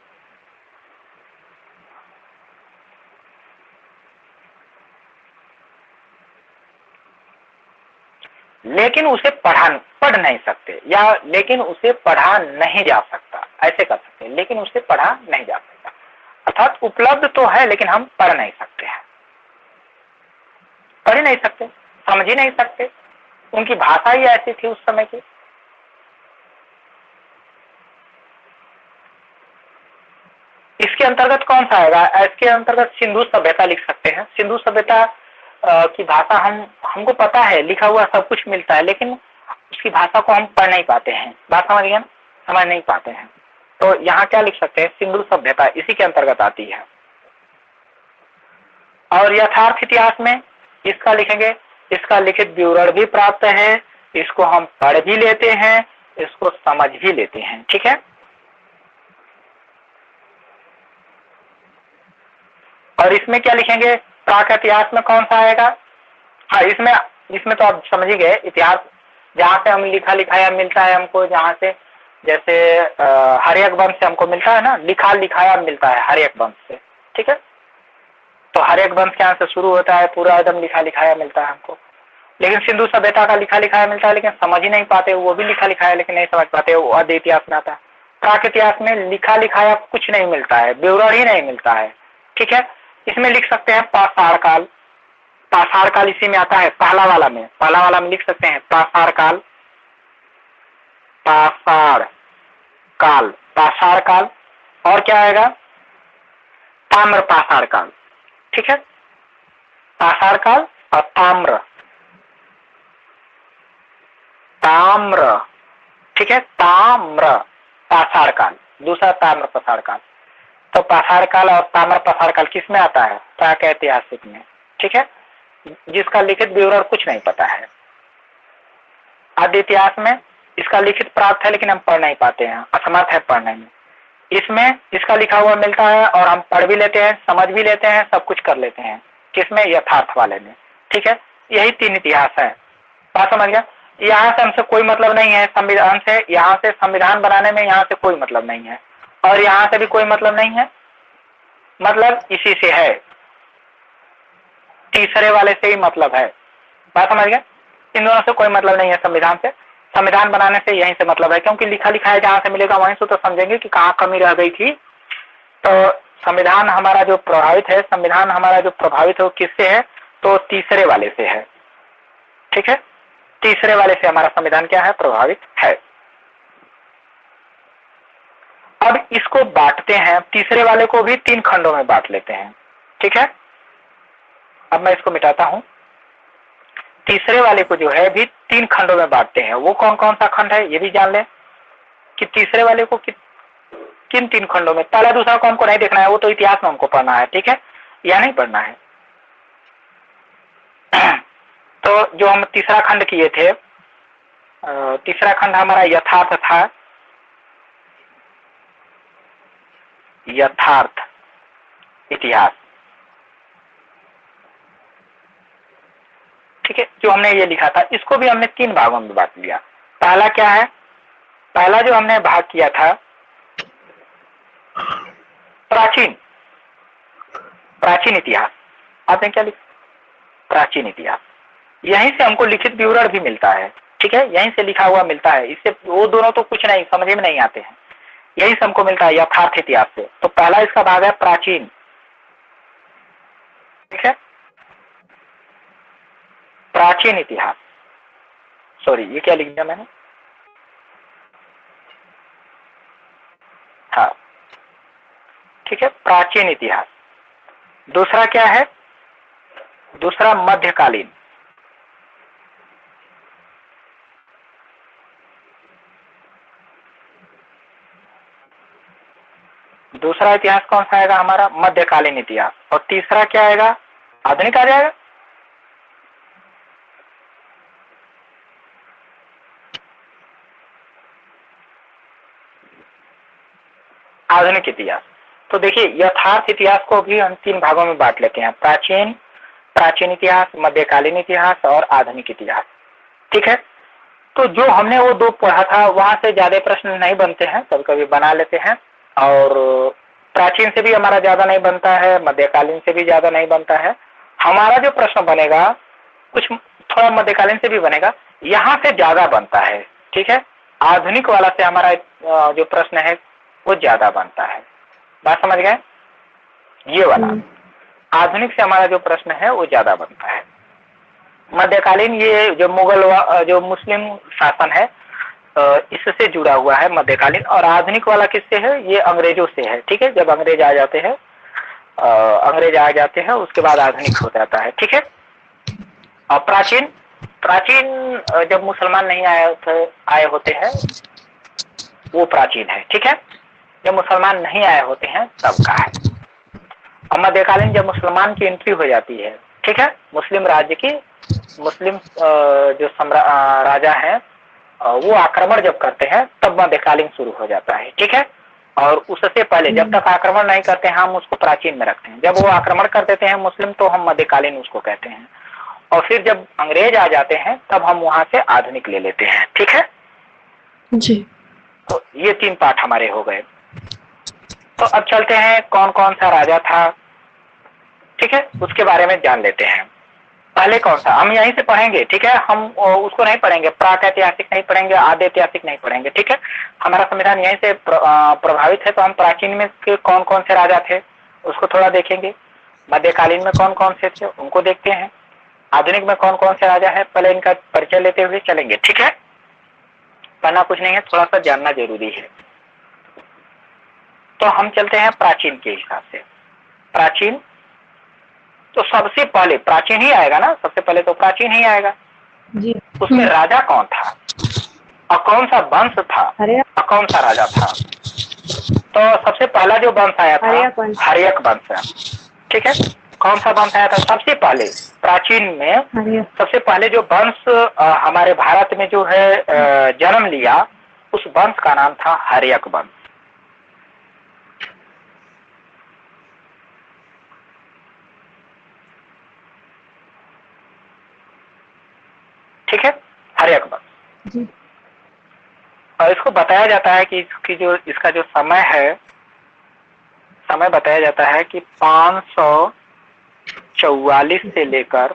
Speaker 1: लेकिन उसे पढ़ नहीं सकते, या लेकिन उसे पढ़ा नहीं जा सकता, ऐसे कर सकते हैं। लेकिन उसे पढ़ा नहीं जा सकता, अर्थात उपलब्ध तो है लेकिन हम पढ़ नहीं सकते हैं, पढ़ ही नहीं सकते, समझ ही नहीं सकते। उनकी भाषा ही ऐसी थी उस समय की। इसके अंतर्गत कौन सा आएगा? इसके अंतर्गत सिंधु सभ्यता लिख सकते हैं। सिंधु सभ्यता की भाषा हमको पता है, लिखा हुआ सब कुछ मिलता है, लेकिन उसकी भाषा को हम पढ़ नहीं पाते हैं। बात समझ गए ना? समझ नहीं पाते हैं। तो यहाँ क्या लिख सकते हैं? सिंधु सभ्यता इसी के अंतर्गत आती है। और यथार्थ इतिहास में इसका लिखेंगे, इसका लिखित विवरण भी प्राप्त है, इसको हम पढ़ भी लेते हैं, इसको समझ भी लेते हैं, ठीक है। और इसमें क्या लिखेंगे? प्राक इतिहास में कौन सा आएगा? हाँ, इसमें तो आप समझ ही गए। इतिहास जहाँ से हम लिखा लिखाया मिलता है हमको, जहाँ से जैसे हर्यक वंश से हमको मिलता है ना, लिखा लिखाया मिलता है हर्यक वंश से, ठीक है। तो हर्यक वंश के यहाँ से शुरू होता है, पूरा एकदम लिखा लिखाया मिलता है हमको। लेकिन सिंधु सभ्यता का लिखा लिखाया मिलता है, लेकिन समझ ही नहीं पाते, वो भी लिखा लिखाया लेकिन नहीं समझ पाते, वो अद्ध इतिहास में आता है। प्राक इतिहास में लिखा लिखाया कुछ नहीं मिलता है, विवरण ही नहीं मिलता है, ठीक है। इसमें लिख सकते हैं पाषाण काल। पाषाण काल इसी में आता है, पहला वाला में लिख सकते हैं पाषाण काल, पाषाण काल, पाषाण काल। और क्या आएगा? ताम्र पाषाण काल, ठीक है। पाषाण काल और ताम्र, ठीक है, ताम्र पाषाण काल, दूसरा ताम्र पाषाण काल। तो पाषाण काल और ताम्र पाषाण काल किस में आता है? प्राक ऐतिहासिक में, ठीक है, जिसका लिखित विवरण कुछ नहीं पता है। आद्य इतिहास में इसका लिखित प्राप्त है लेकिन हम पढ़ नहीं पाते हैं, असमर्थ है पढ़ने में। इसमें इसका लिखा हुआ मिलता है और हम पढ़ भी लेते हैं, समझ भी लेते हैं, सब कुछ कर लेते हैं। किसमें? यथार्थ वाले में, ठीक है। यही 3 इतिहास है, बात समझ गया। यहाँ से हमसे कोई मतलब नहीं है संविधान से, यहाँ से संविधान बनाने में यहाँ से कोई मतलब नहीं है, और यहाँ से भी कोई मतलब नहीं है, मतलब इसी से है, तीसरे वाले से ही मतलब है, बात समझ गए। इन दोनों से कोई मतलब नहीं है संविधान से। संविधान बनाने से यहीं से मतलब है, क्योंकि लिखा लिखाया जहां से मिलेगा वहीं से तो समझेंगे कि कहाँ कमी रह गई थी। तो संविधान हमारा जो प्रभावित है वो किससे है? तो तीसरे वाले से है, ठीक है। तीसरे वाले से हमारा संविधान क्या है? प्रभावित है। अब इसको बांटते हैं, तीसरे वाले को भी 3 खंडों में बांट लेते हैं। ठीक है, अब मैं इसको मिटाता हूं। तीसरे वाले को जो है भी 3 खंडों में बांटते हैं। वो कौन कौन सा खंड है ये भी जान लें कि तीसरे वाले को किन 3 खंडों में। पहला दूसरा को हमको नहीं देखना है, वो तो इतिहास में हमको पढ़ना है, ठीक है, या नहीं पढ़ना है। तो जो हम तीसरा खंड किए थे, तीसरा खंड हमारा यथार्थ था, यथार्थ इतिहास, ठीक है, जो हमने ये लिखा था इसको भी हमने 3 भागों में बांट लिया। पहला क्या है, पहला जो हमने भाग किया था प्राचीन इतिहास। आपने क्या लिखा, प्राचीन इतिहास। यहीं से हमको लिखित विवरण भी मिलता है, ठीक है, यहीं से लिखा हुआ मिलता है। इससे वो दोनों तो कुछ नहीं समझ में नहीं आते हैं, यही से हमको मिलता है यथार्थ इतिहास से। तो पहला इसका भाग है प्राचीन, ठीक है, प्राचीन इतिहास। सॉरी, ये क्या लिख दिया मैंने, हाँ, ठीक है, प्राचीन इतिहास। दूसरा क्या है, दूसरा मध्यकालीन, दूसरा इतिहास कौन सा आएगा हमारा, मध्यकालीन इतिहास। और तीसरा क्या आएगा, आधुनिक आ जाएगा। आधुनिक इतिहास। तो देखिए यथार्थ इतिहास को भी हम 3 भागों में बांट लेते हैं, प्राचीन इतिहास, मध्यकालीन इतिहास और आधुनिक इतिहास, ठीक है। तो जो हमने वो 2 पढ़ा था वहां से ज्यादा प्रश्न नहीं बनते हैं, कभी कभी बना लेते हैं। और प्राचीन से भी हमारा ज्यादा नहीं बनता है, मध्यकालीन से भी ज्यादा नहीं बनता है। हमारा जो प्रश्न बनेगा कुछ थोड़ा मध्यकालीन से भी बनेगा, यहाँ से ज्यादा बनता है, ठीक है। आधुनिक वाला से हमारा जो प्रश्न है वो ज्यादा बनता है। बात समझ गए, ये वाला आधुनिक से हमारा जो प्रश्न है वो ज्यादा बनता है। मध्यकालीन ये जो जो मुस्लिम शासन है इससे जुड़ा हुआ है मध्यकालीन। और आधुनिक वाला किससे है, ये अंग्रेजों से है, ठीक है। जब अंग्रेज आ जाते हैं उसके बाद आधुनिक हो जाता है, ठीक है। और प्राचीन जब मुसलमान नहीं आए होते हैं वो प्राचीन है, ठीक है। जब मुसलमान नहीं आए होते हैं तब का है। और मध्यकालीन जब मुसलमान की एंट्री हो जाती है, ठीक है, मुस्लिम राज्य की, मुस्लिम जो राजा है वो आक्रमण जब करते हैं तब मध्यकालीन शुरू हो जाता है, ठीक है। और उससे पहले जब तक आक्रमण नहीं करते हैं हम उसको प्राचीन में रखते हैं। जब वो आक्रमण कर देते हैं मुस्लिम तो हम मध्यकालीन उसको कहते हैं। और फिर जब अंग्रेज आ जाते हैं तब हम वहां से आधुनिक ले लेते हैं, ठीक है
Speaker 2: जी।
Speaker 1: तो ये 3 पाठ हमारे हो गए। तो अब चलते हैं कौन कौन सा राजा था, ठीक है, उसके बारे में जान लेते हैं। पहले कौन सा, हम यहीं से पढ़ेंगे, ठीक है। हम उसको नहीं पढ़ेंगे, प्राक ऐतिहासिक नहीं पढ़ेंगे, आदि ऐतिहासिक नहीं पढ़ेंगे, ठीक है। हमारा संविधान यहीं से प्रभावित है। तो हम प्राचीन में के कौन कौन से राजा थे उसको थोड़ा देखेंगे, मध्यकालीन में कौन कौन से थे उनको देखते हैं, आधुनिक में कौन कौन से राजा है पहले इनका परिचय लेते हुए चलेंगे, ठीक है। पढ़ना कुछ नहीं है, थोड़ा सा जानना जरूरी है। तो हम चलते हैं प्राचीन के हिसाब से। प्राचीन तो सबसे पहले प्राचीन ही आएगा ना, सबसे पहले तो प्राचीन ही आएगा
Speaker 3: जी।
Speaker 1: उसमें राजा कौन था और कौन सा वंश था और कौन सा राजा था। तो सबसे पहला जो वंश आया था हर्यक वंश, ठीक है। कौन सा वंश आया था सबसे पहले प्राचीन में, सबसे पहले जो वंश हमारे भारत में जो है जन्म लिया उस वंश का नाम था हर्यक वंश, ठीक है, हर्यक वंश। और इसको बताया जाता है कि इसका जो समय है, समय बताया जाता है कि 544 से लेकर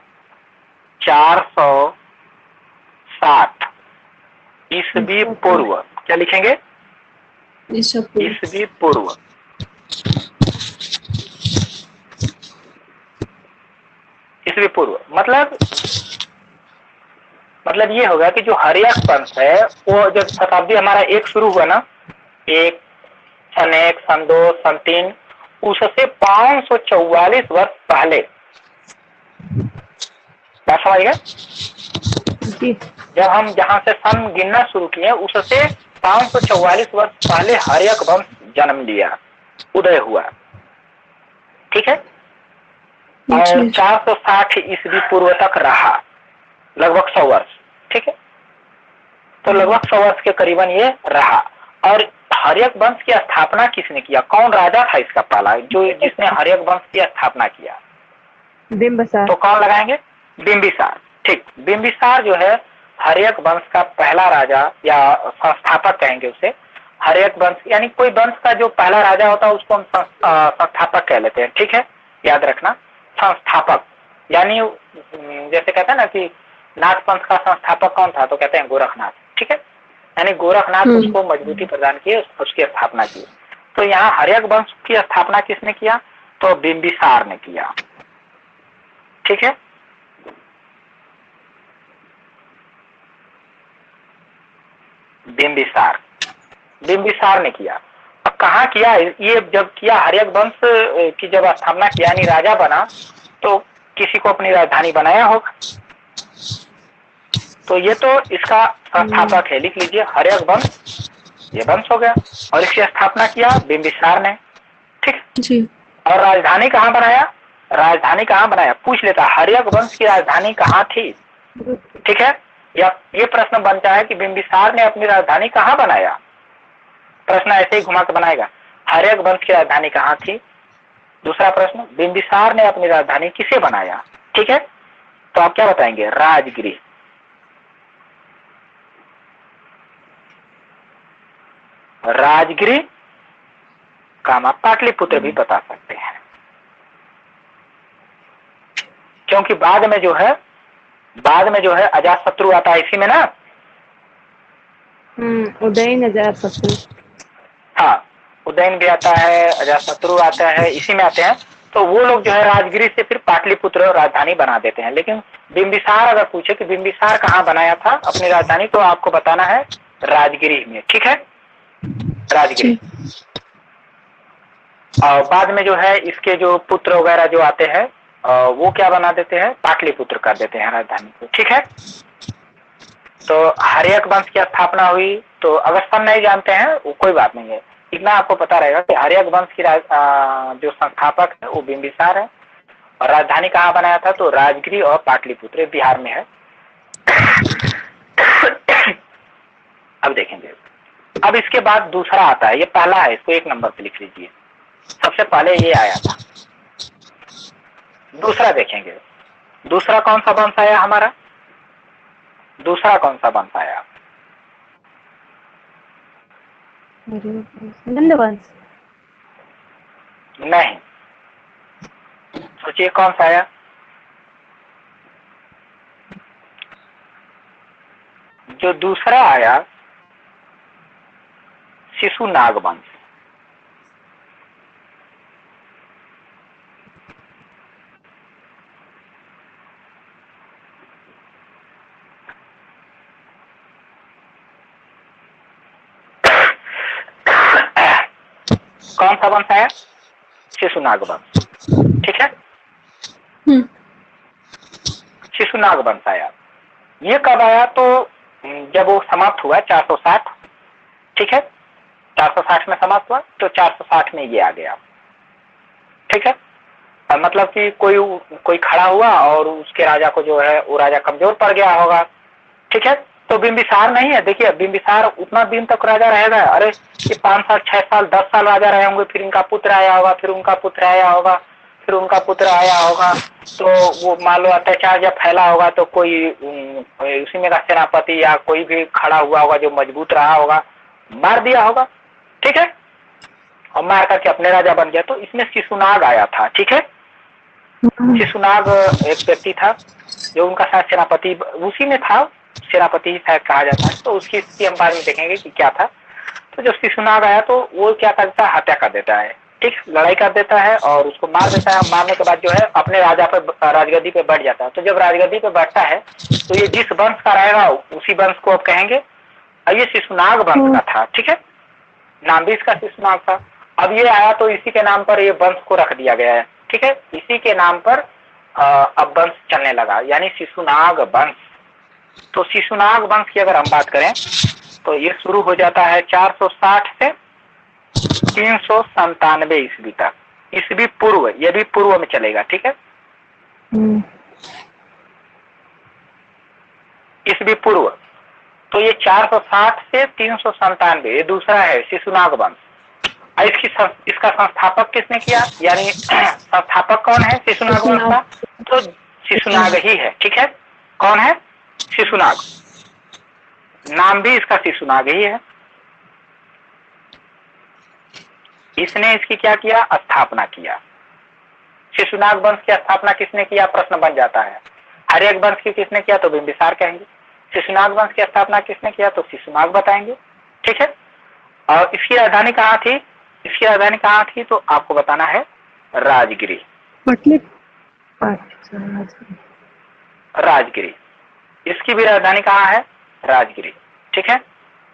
Speaker 1: 460 ईस्वी पूर्व, क्या लिखेंगे, ईस्वी पूर्व, ईस्वी पूर्व। मतलब ये होगा कि जो हर्यक वंश है वो जब शताब्दी हमारा 1 शुरू हुआ ना, 1 सन 1 सन 2 सन 3, उससे 544 वर्ष पहले, बात समझ गए? जब हम जहां से सन गिनना शुरू किए उससे 544 वर्ष पहले हर्यक वंश जन्म लिया, उदय हुआ, ठीक है। और 460 ईस्वी पूर्व तक रहा, लगभग 100 वर्ष, ठीक है। तो लगभग 100 वर्ष के करीबन ये रहा। और हर्यक वंश की स्थापना किसने किया? कौन राजा था इसका पहला जो जिसने हर्यक वंश की स्थापना किया?
Speaker 3: बिंबिसार।
Speaker 1: तो कौन लगाएंगे? बिंबिसार, ठीक। बिंबिसार जो है हर्यक वंश का पहला राजा या संस्थापक कहेंगे उसे। हर्यक वंश यानी कोई वंश का जो पहला राजा होता है उसको हम संस्थापक कह लेते हैं, ठीक है, याद रखना। संस्थापक यानी जैसे कहते हैं ना कि नाथ पंथ का संस्थापक कौन था, तो कहते हैं गोरखनाथ, ठीक है। यानी गोरखनाथ उसको मजबूती प्रदान किए, उसकी स्थापना की। तो यहाँ हर्यक वंश की स्थापना किसने किया? तो बिंबिसार ने किया, ठीक है। बिंबिसार ने किया। अब कहाँ किया ये? जब किया हर्यक वंश की जब स्थापना किया यानी राजा बना तो किसी को अपनी राजधानी बनाया होगा, तो ये तो इसका संस्थापक है, लिख लीजिए हर्यक वंश, ये वंश हो गया। और इसकी स्थापना किया बिंबिसार ने, ठीक जी। और राजधानी कहाँ बनाया? राजधानी कहाँ बनाया पूछ लेता, हर्यक वंश की राजधानी कहाँ थी, ठीक है। या ये प्रश्न बनता है कि बिंबिसार ने अपनी राजधानी कहाँ बनाया, प्रश्न ऐसे ही घुमा के बनाएगा, हर्यक वंश की राजधानी कहाँ थी। दूसरा प्रश्न, बिंबिसार ने अपनी राजधानी किसे बनाया, ठीक है। तो आप क्या बताएंगे? राजगिरी। राजगिरी का आप पाटलिपुत्र भी बता सकते हैं, क्योंकि बाद में जो है अजातशत्रु आता है इसी में ना।
Speaker 3: उदयन अजातशत्रु,
Speaker 1: हाँ, उदयन भी आता है, अजातशत्रु आता है, इसी में आते हैं। तो वो लोग जो है राजगिरी से फिर पाटलिपुत्र राजधानी बना देते हैं। लेकिन बिंबिसार अगर पूछे कि बिंबिसार कहाँ बनाया था अपनी राजधानी, तो आपको बताना है राजगिरी में, ठीक है, राजगिरी। और बाद में जो है इसके जो पुत्र वगैरह जो आते हैं वो क्या बना देते हैं? पाटलिपुत्र कर देते हैं राजधानी को, ठीक है। तो हर्यक वंश की स्थापना हुई। तो अगर सन नहीं जानते हैं वो कोई बात नहीं है, इतना आपको पता रहेगा कि हर्यक वंश की जो संस्थापक है वो बिंबिसार है। और राजधानी कहाँ बनाया था? तो राजगिरी और पाटलिपुत्र बिहार में है। अब देखेंगे, अब इसके बाद दूसरा आता है, ये पहला है, इसको 1 नंबर पे लिख लीजिए। सबसे पहले ये आया था। दूसरा देखेंगे, दूसरा कौन सा वंश आया हमारा? दूसरा कौन सा वंश आया?
Speaker 3: नंदवंश
Speaker 1: नहीं, सोचिए कौन सा आया? जो दूसरा आया शिशुनाग वंश। कौन सा वंश आया? शिशुनाग वंश, ठीक है। शिशुनाग वंश आया। ये कब आया? तो जब वो समाप्त हुआ 460, ठीक है, 460 में समाप्त हुआ, तो 460 में ये आ गया, ठीक है। मतलब कि कोई खड़ा हुआ और उसके राजा को जो है वो राजा कमजोर पड़ गया होगा, ठीक है। तो बिंबिसार नहीं है, देखिए बिंबिसार उतना दिन तक राजा रहेगा, अरे ये 5 साल 6 साल 10 साल राजा रहे होंगे, फिर इनका पुत्र आया होगा, फिर उनका पुत्र आया होगा, फिर उनका पुत्र आया होगा। तो वो मान लो अत्याचार जब फैला होगा तो कोई उसी में का सेनापति या कोई भी खड़ा हुआ होगा जो मजबूत रहा होगा, मार दिया होगा, ठीक है, और मार करके अपने राजा बन गया। तो इसमें शिशुनाग आया था, ठीक है। शिशुनाग एक व्यक्ति था जो उनका शायद सेनापति उसी में था, सेनापति ही शायद कहा जाता है। तो उसकी स्थिति हम बाद में देखेंगे कि क्या था। तो जब शिशुनाग आया तो वो क्या करता है? हत्या कर देता है, ठीक, लड़ाई कर देता है और उसको मार देता है। मारने के बाद जो है अपने राजा पे राजगद्दी पे बैठ जाता है। तो जब राजगद्दी पे बैठता है तो ये जिस वंश का रहेगा उसी वंश को अब कहेंगे। ये शिशुनाग वंश का था, ठीक है, नाम भी इसका शिशुनाग था। अब ये आया तो इसी के नाम पर ये वंश को रख दिया गया है, ठीक है। इसी के नाम पर अब वंश चलने लगा, यानी शिशुनाग वंश। तो शिशुनाग वंश की अगर हम बात करें तो ये शुरू हो जाता है 460 से 397 ईस्वी तक। ईस्वी पूर्व, ये भी पूर्व में चलेगा, ठीक है। ईस्वी पूर्व, तो ये 460 से 397, ये दूसरा है शिशुनाग वंश। इसका संस्थापक किसने किया, यानी संस्थापक कौन है शिशुनाग वंश का? तो शिशुनाग ही है, ठीक है। कौन है? शिशुनाग। नाम भी इसका शिशुनाग ही है। इसने इसकी क्या किया? स्थापना किया। शिशुनाग वंश की स्थापना किसने किया? प्रश्न बन जाता है। हर्यक वंश की किसने किया? तो बिंबिसार कहेंगे। शिशुनाग वंश की स्थापना किसने किया? तो शिशुनाग बताएंगे, ठीक है। और इसकी राजधानी कहाँ थी? इसकी राजधानी कहाँ थी तो आपको बताना है राजगिरी। राजगिरी, इसकी भी राजधानी कहाँ है? राजगिरी, ठीक है।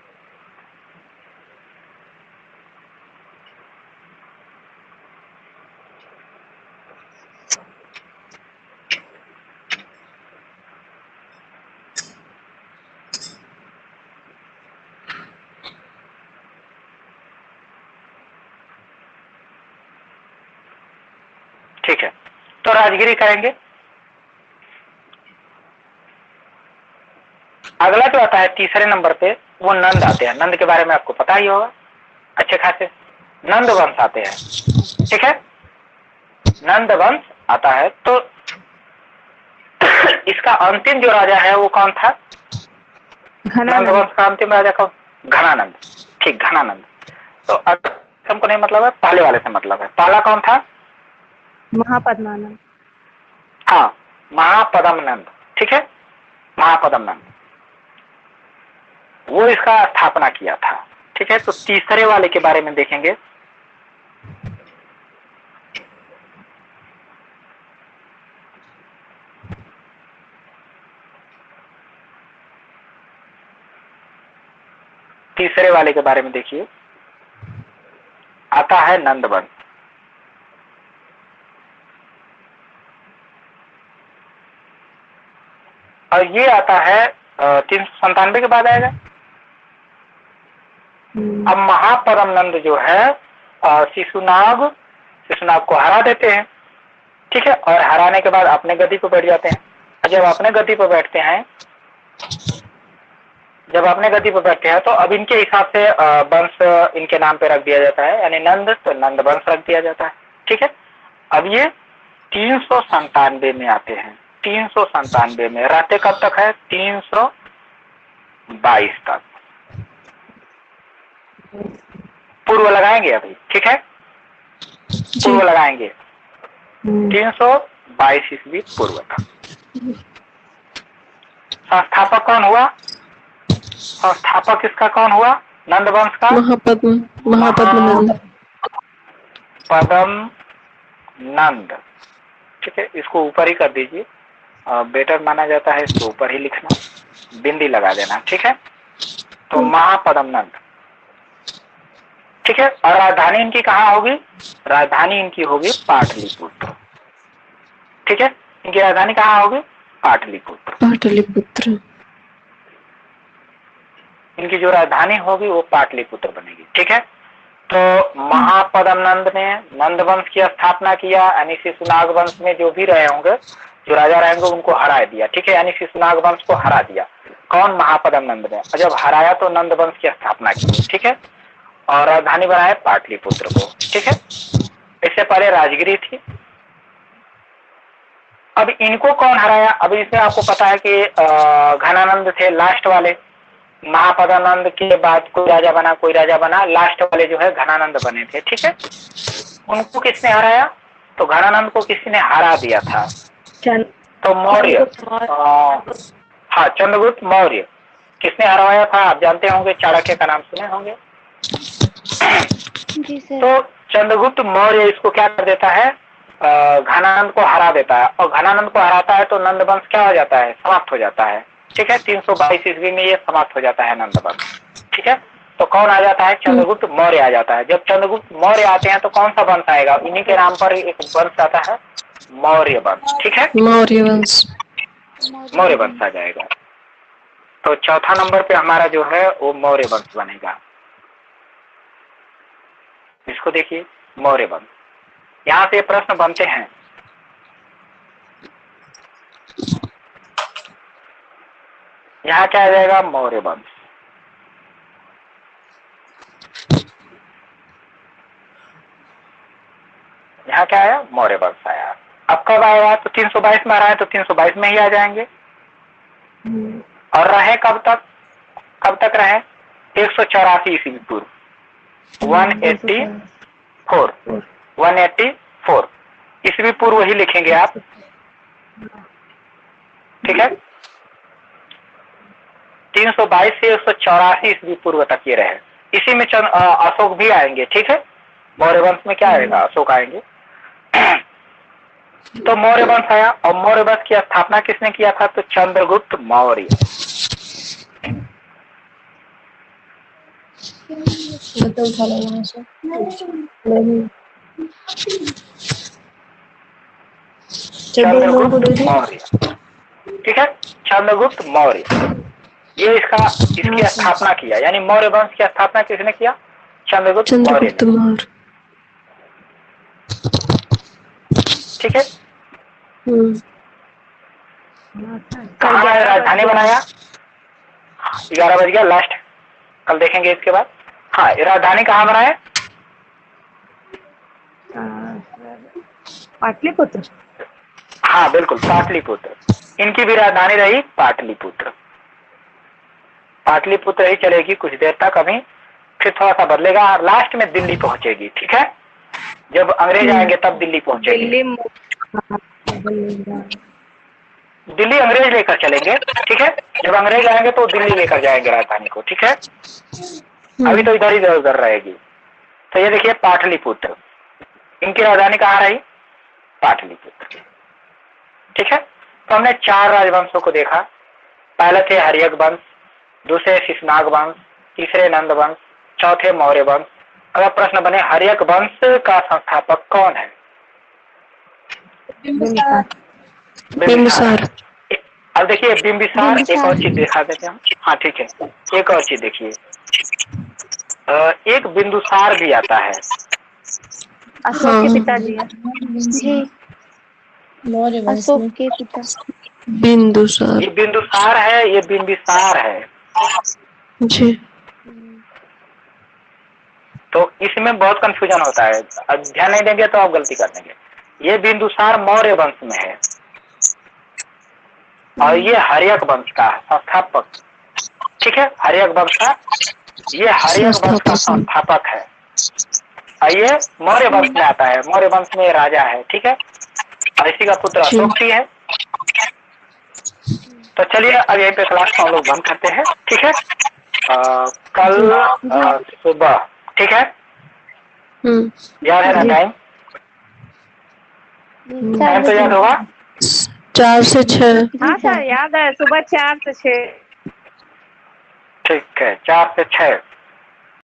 Speaker 1: ठीक है, तो राजगिरी करेंगे। अगला जो आता है तीसरे नंबर पे वो नंद आते हैं। नंद के बारे में आपको पता ही होगा अच्छे खासे। नंद वंश आते हैं, ठीक है। नंद वंश आता है तो इसका अंतिम जो राजा है वो कौन था? नंद वंश का अंतिम राजा कौन? घनानंद, ठीक, घनानंद। तो हमको नहीं मतलब है, पहले वाले से मतलब है। पहला कौन था?
Speaker 3: महापद्मानंद।
Speaker 1: हाँ, महापद्मनंद, ठीक है। महापद्मनंद, वो इसका स्थापना किया था, ठीक है। तो तीसरे वाले के बारे में देखेंगे। तीसरे वाले के बारे में देखिए, आता है नंदवंश। और ये आता है 397 के बाद आएगा। अब महापद्मनंद जो है शिशुनाग को हरा देते हैं, ठीक है। और हराने के बाद अपने गद्दी पर बैठ जाते हैं। जब अपने गद्दी पर बैठते हैं, तो अब इनके हिसाब से वंश इनके नाम पे रख दिया जाता है, यानी नंद, तो नंद वंश रख दिया जाता है, ठीक है। अब ये 397 में आते हैं। 397 में रहते कब तक है? 322 तक। पूर्व लगाएंगे अभी, ठीक है। पूर्व लगाएंगे 322 ईस्वी पूर्व तक। संस्थापक कौन हुआ? संस्थापक इसका कौन हुआ? नंद वंश का महापद्मनंद। पद्मनंद, ठीक है। इसको ऊपर ही कर दीजिए, बेटर माना जाता है इसको ऊपर ही लिखना, बिंदी लगा देना, ठीक है। तो महापद्मनंद, ठीक है। और राजधानी इनकी कहाँ होगी? राजधानी इनकी होगी पाटलिपुत्र, ठीक है। इनकी राजधानी कहाँ होगी? पाटलिपुत्र। इनकी जो राजधानी होगी वो पाटलिपुत्र बनेगी, ठीक है। तो महापद्मनंद ने नंद वंश की स्थापना किया, यानी शिशुनाग वंश में जो भी रहे होंगे, जो राजा रहेंगे उनको हरा दिया, ठीक है। यानी शिशुनाग वंश को हरा दिया। कौन? महापद्मनंद ने। और जब हराया तो नंद वंश की स्थापना की, ठीक है। और राजधानी बनाया पाटलिपुत्र को, ठीक है। इससे पहले राजगिरी थी। अब इनको कौन हराया? अब इसमें आपको पता है कि घनानंद थे लास्ट वाले। महापद्मनंद के बाद कोई राजा बना, लास्ट वाले जो है घनानंद बने थे, ठीक है। उनको किसने हराया? तो घनानंद को किसी ने हरा दिया था। तो मौर्य, हाँ, चंद्रगुप्त मौर्य। किसने हराया था? आप जानते होंगे, चाणक्य का नाम सुने होंगे। तो चंद्रगुप्त मौर्य इसको क्या कर देता है? घनानंद को हरा देता है। और घनानंद को हराता है तो नंद वंश क्या हो जाता है? समाप्त हो जाता है, ठीक है। 322 ईस्वी में ये समाप्त हो जाता है नंद वंश, ठीक है। तो कौन आ जाता है? चंद्रगुप्त मौर्य आ जाता है। जब चंद्रगुप्त मौर्य आते हैं तो कौन सा वंश आएगा? इन्हीं के नाम पर एक वंश आता है, मौर्य वंश। ठीक है,
Speaker 2: मौर्य वंश।
Speaker 1: मौर्य वंश आ जाएगा। तो चौथा नंबर पे हमारा जो है वो मौर्य वंश बनेगा। इसको देखिए, मौर्य वंश। यहाँ से प्रश्न बनते हैं, यहाँ क्या आ जाएगा? मौर्य वंश। यहाँ क्या आया? मौर्य वंश आया। अब कब आएगा? तो 322 में आ रहा है तो 322 में ही आ जाएंगे। और रहे कब तक? कब तक रहे? 184 ईस्वी पूर्व, 184 ईस्वी पूर्व ही लिखेंगे आप। ठीक है, 322 से 184 ईस्वी पूर्व तक ये रहे। इसी में अशोक भी आएंगे। ठीक है, मौर्य वंश में क्या आएगा? अशोक आएंगे। तो मौर्य वंश आया। और मौर्य वंश की स्थापना किसने किया था? तो चंद्रगुप्त मौर्य। चंद्रगुप्त मौर्य। ठीक है, चंद्रगुप्त मौर्य, ये इसकी स्थापना किया। यानी मौर्य वंश की स्थापना किसने किया? चंद्रगुप्त मौर्य ने। ठीक है, कहाँ राजधानी बनाया? 11 बज गया, लास्ट कल देखेंगे इसके बाद। हाँ, राजधानी कहाँ बनाया?
Speaker 3: पाटलिपुत्र।
Speaker 1: हाँ बिल्कुल, पाटलिपुत्र। इनकी भी राजधानी रही पाटलिपुत्र। पाटलिपुत्र ही चलेगी कुछ देर तक, अभी फिर थोड़ा सा बदलेगा और लास्ट में दिल्ली पहुंचेगी। ठीक है, जब अंग्रेज आएंगे तब दिल्ली पहुंचेगी। दिल्ली अंग्रेज लेकर चलेंगे। ठीक है, जब अंग्रेज आएंगे तो दिल्ली लेकर जाएंगे राजधानी को। ठीक है, अभी तो इधर ही उधर रहेगी। तो ये देखिए पाटलिपुत्र, इनकी राजधानी कहाँ रही? पाटलिपुत्र। ठीक है, तो हमने 4 राजवंशों को देखा। पहले थे हर्यक वंश, दूसरे शिशुनाग वंश, तीसरे नंद वंश, चौथे मौर्य वंश। अगर प्रश्न बने हर्यक वंश का संस्थापक कौन है?
Speaker 2: बिंबिसार।
Speaker 1: अब देखिए बिंबिसार, एक और चीज दिखा देते हैं। हाँ ठीक है, एक और चीज देखिए, एक बिंदुसार भी आता है।
Speaker 3: अशोक के पिताजी
Speaker 5: जी, अशोक के पिता।
Speaker 2: बिंदुसार।
Speaker 1: ये बिंदुसार है, ये बिंबिसार है
Speaker 2: जी।
Speaker 1: तो इसमें बहुत कंफ्यूजन होता है, ध्यान नहीं देंगे तो आप गलती कर देंगे। ये बिंदुसार मौर्य वंश में है और ये हर्यक वंश का संस्थापक। ठीक है, हर्यक वंश का, ये हर्यक वंश का संस्थापक है और ये मौर्य वंश में आता है। मौर्य वंश में राजा है। ठीक है, और इसी का पुत्र अशोक भी है। तो चलिए अब यहीं पे क्लास को हम लोग बंद करते हैं। ठीक है, कल सुबह। ठीक है, याद है ना टाइम? टाइम तो याद होगा,
Speaker 2: 4 से 6।
Speaker 3: हाँ सर याद है, सुबह 4 से 6।
Speaker 1: ठीक है, 4 से 6।